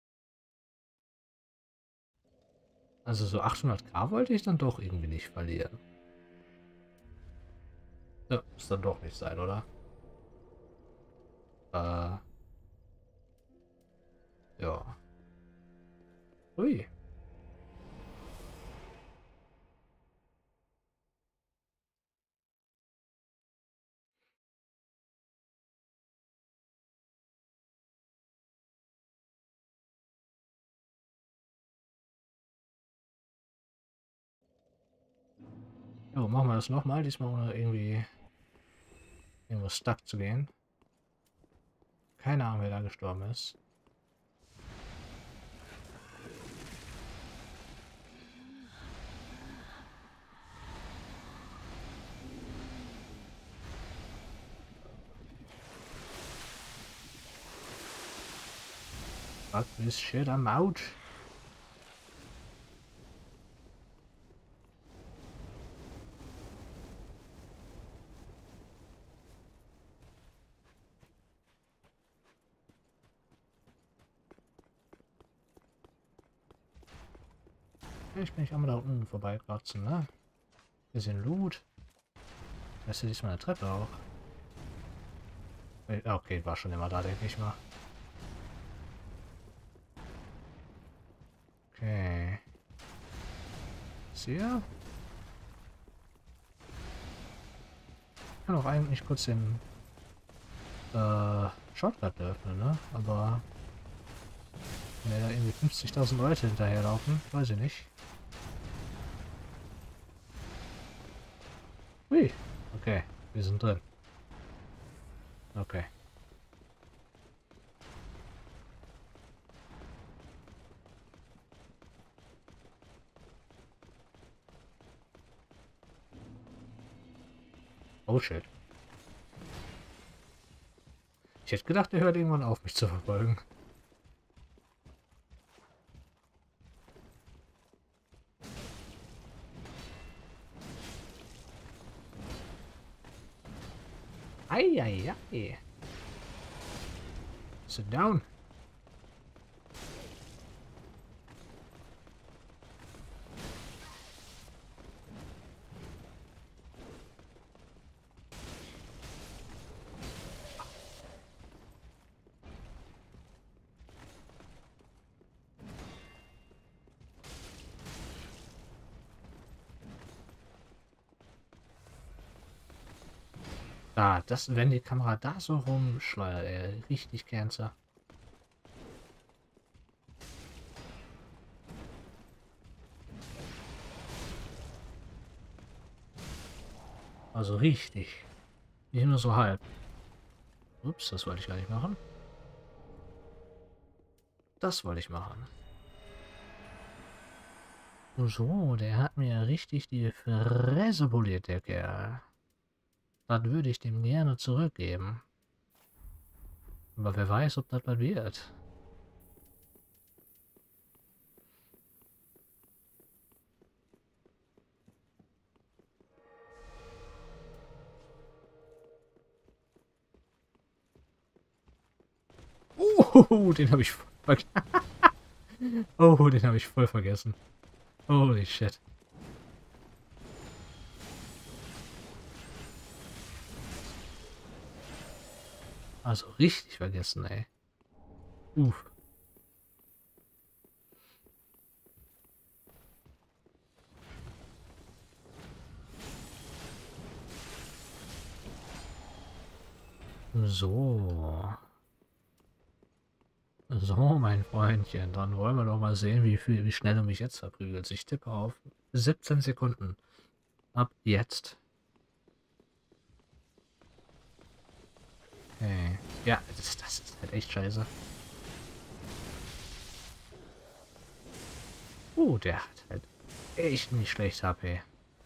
Also so 800k wollte ich dann doch irgendwie nicht verlieren. Ja, muss dann doch nicht sein, oder? Ja. Ui. Jo, machen wir das nochmal. Diesmal ohne irgendwie irgendwo stuck zu gehen. Keine Ahnung, wer da gestorben ist. Fuck this shit, I'm out. Ich bin nicht einmal da unten vorbeikratzen, ne? Bisschen Loot. Das ist ja diesmal eine Treppe auch. Okay, war schon immer da, denke ich mal. Okay. Ist hier? Ich kann auch eigentlich kurz den Shortcut öffnen, ne? Aber wenn da irgendwie 50.000 Leute hinterherlaufen, weiß ich nicht. Hui. Okay, wir sind drin. Okay. Oh shit. Ich hätte gedacht, er hört irgendwann auf, mich zu verfolgen. Eieiei. Sit down. Ah, das, wenn die Kamera da so rumschleudert, ey, richtig Cancer. Also richtig. Nicht nur so halb. Ups, das wollte ich gar nicht machen. Das wollte ich machen. So, der hat mir richtig die Fresse poliert, der Kerl. Das würde ich dem gerne zurückgeben. Aber wer weiß, ob das was wird. Den habe ich voll Oh, den habe ich voll vergessen. Holy shit. Also richtig vergessen, ey. Uff. So. So, mein Freundchen, dann wollen wir doch mal sehen, wie schnell du mich jetzt verprügelst. Ich tippe auf 17 Sekunden. Ab jetzt. Okay. Ja, das ist halt echt scheiße. Der hat halt echt nicht schlecht HP.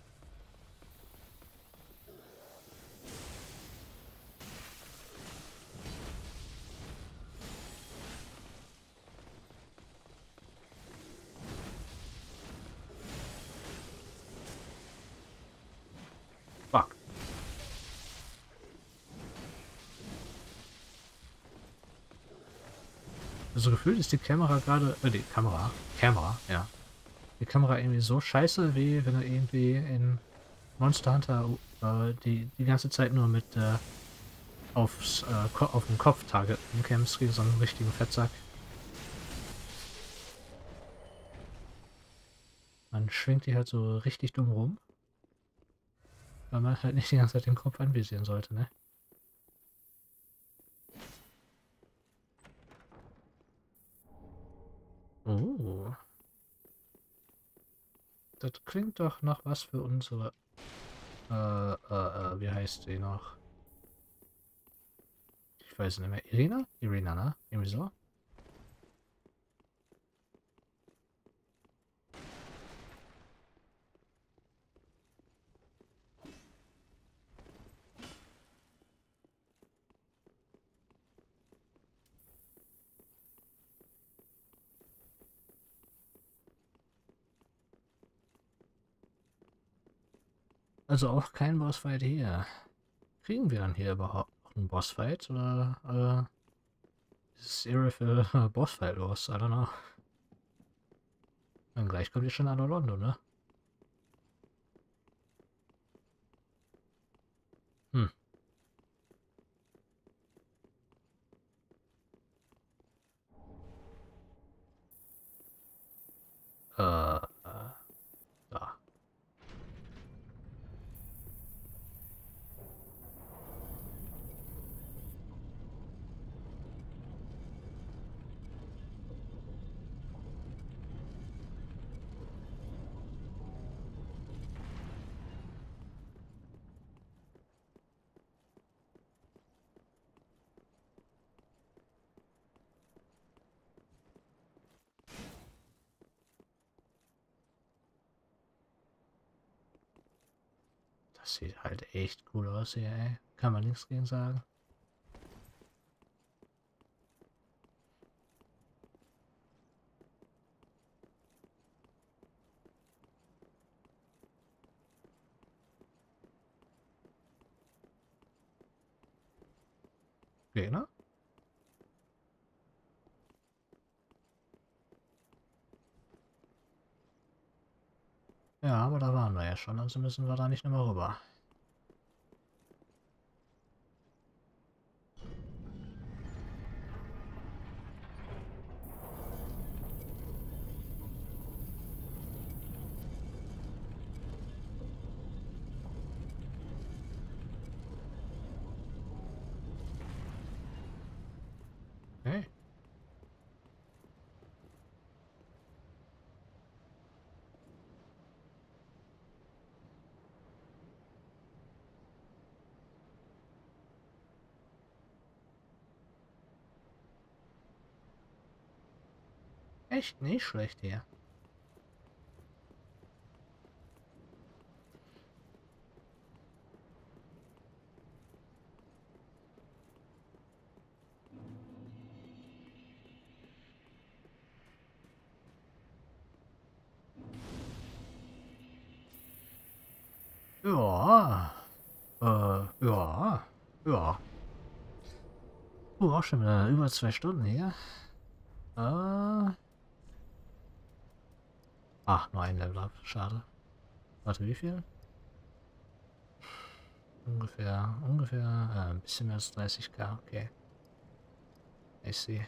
Fuck. So gefühlt ist die Kamera gerade, die Kamera, ja. Die Kamera irgendwie so scheiße, wie wenn du irgendwie in Monster Hunter die ganze Zeit nur mit auf den Kopf targeten kämpfst gegen so einen richtigen Fettsack. Man schwingt die halt so richtig dumm rum, weil man halt nicht die ganze Zeit den Kopf anvisieren sollte, ne? Oh. Das klingt doch nach was für unsere, wie heißt die noch? Ich weiß nicht mehr. Irina? Irina, ne? Irgendwie so. Also auch kein Bossfight hier. Kriegen wir dann hier überhaupt noch einen Bossfight? Oder ist es Serie für Bossfight los? I don't know. Dann gleich kommt hier schon Anno Londo, ne? Hm. Da. Das sieht halt echt cool aus hier, ey. Kann man nichts gegen sagen. Gegner? Ja, aber da waren wir ja schon, also müssen wir da nicht nochmal rüber. Okay. Echt nicht schlecht hier. Ja. Ja. Ja. Auch schon wieder über 2 Stunden hier. Ach, nur ein Level up. Schade. Warte, wie viel? Ungefähr, ein bisschen mehr als 30k, okay. I see.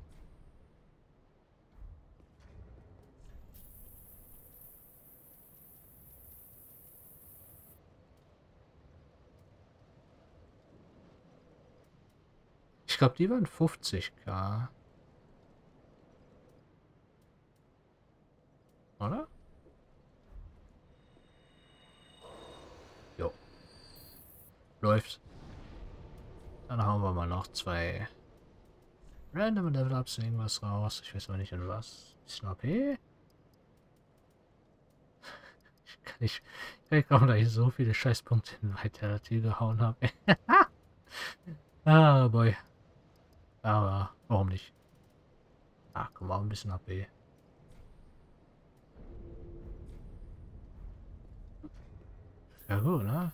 Ich glaube, die waren 50k. Oder? Jo. Läuft. Dann hauen wir mal noch 2 random Level-Ups irgendwas raus. Ich weiß aber nicht in was. Bisschen AP. Ich kaum, da ich so viele Scheißpunkte in Vitality gehauen habe. Ah, boy. Aber warum nicht? Ach, komm mal ein bisschen AP. Ja gut, ne?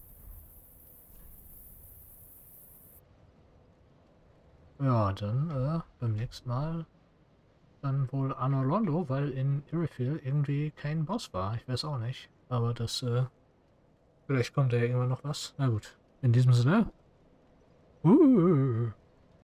Ja, dann beim nächsten Mal dann wohl Anor Londo, weil in Irithyll irgendwie kein Boss war. Ich weiß auch nicht. Aber vielleicht kommt da ja irgendwann noch was. Na gut. In diesem Sinne.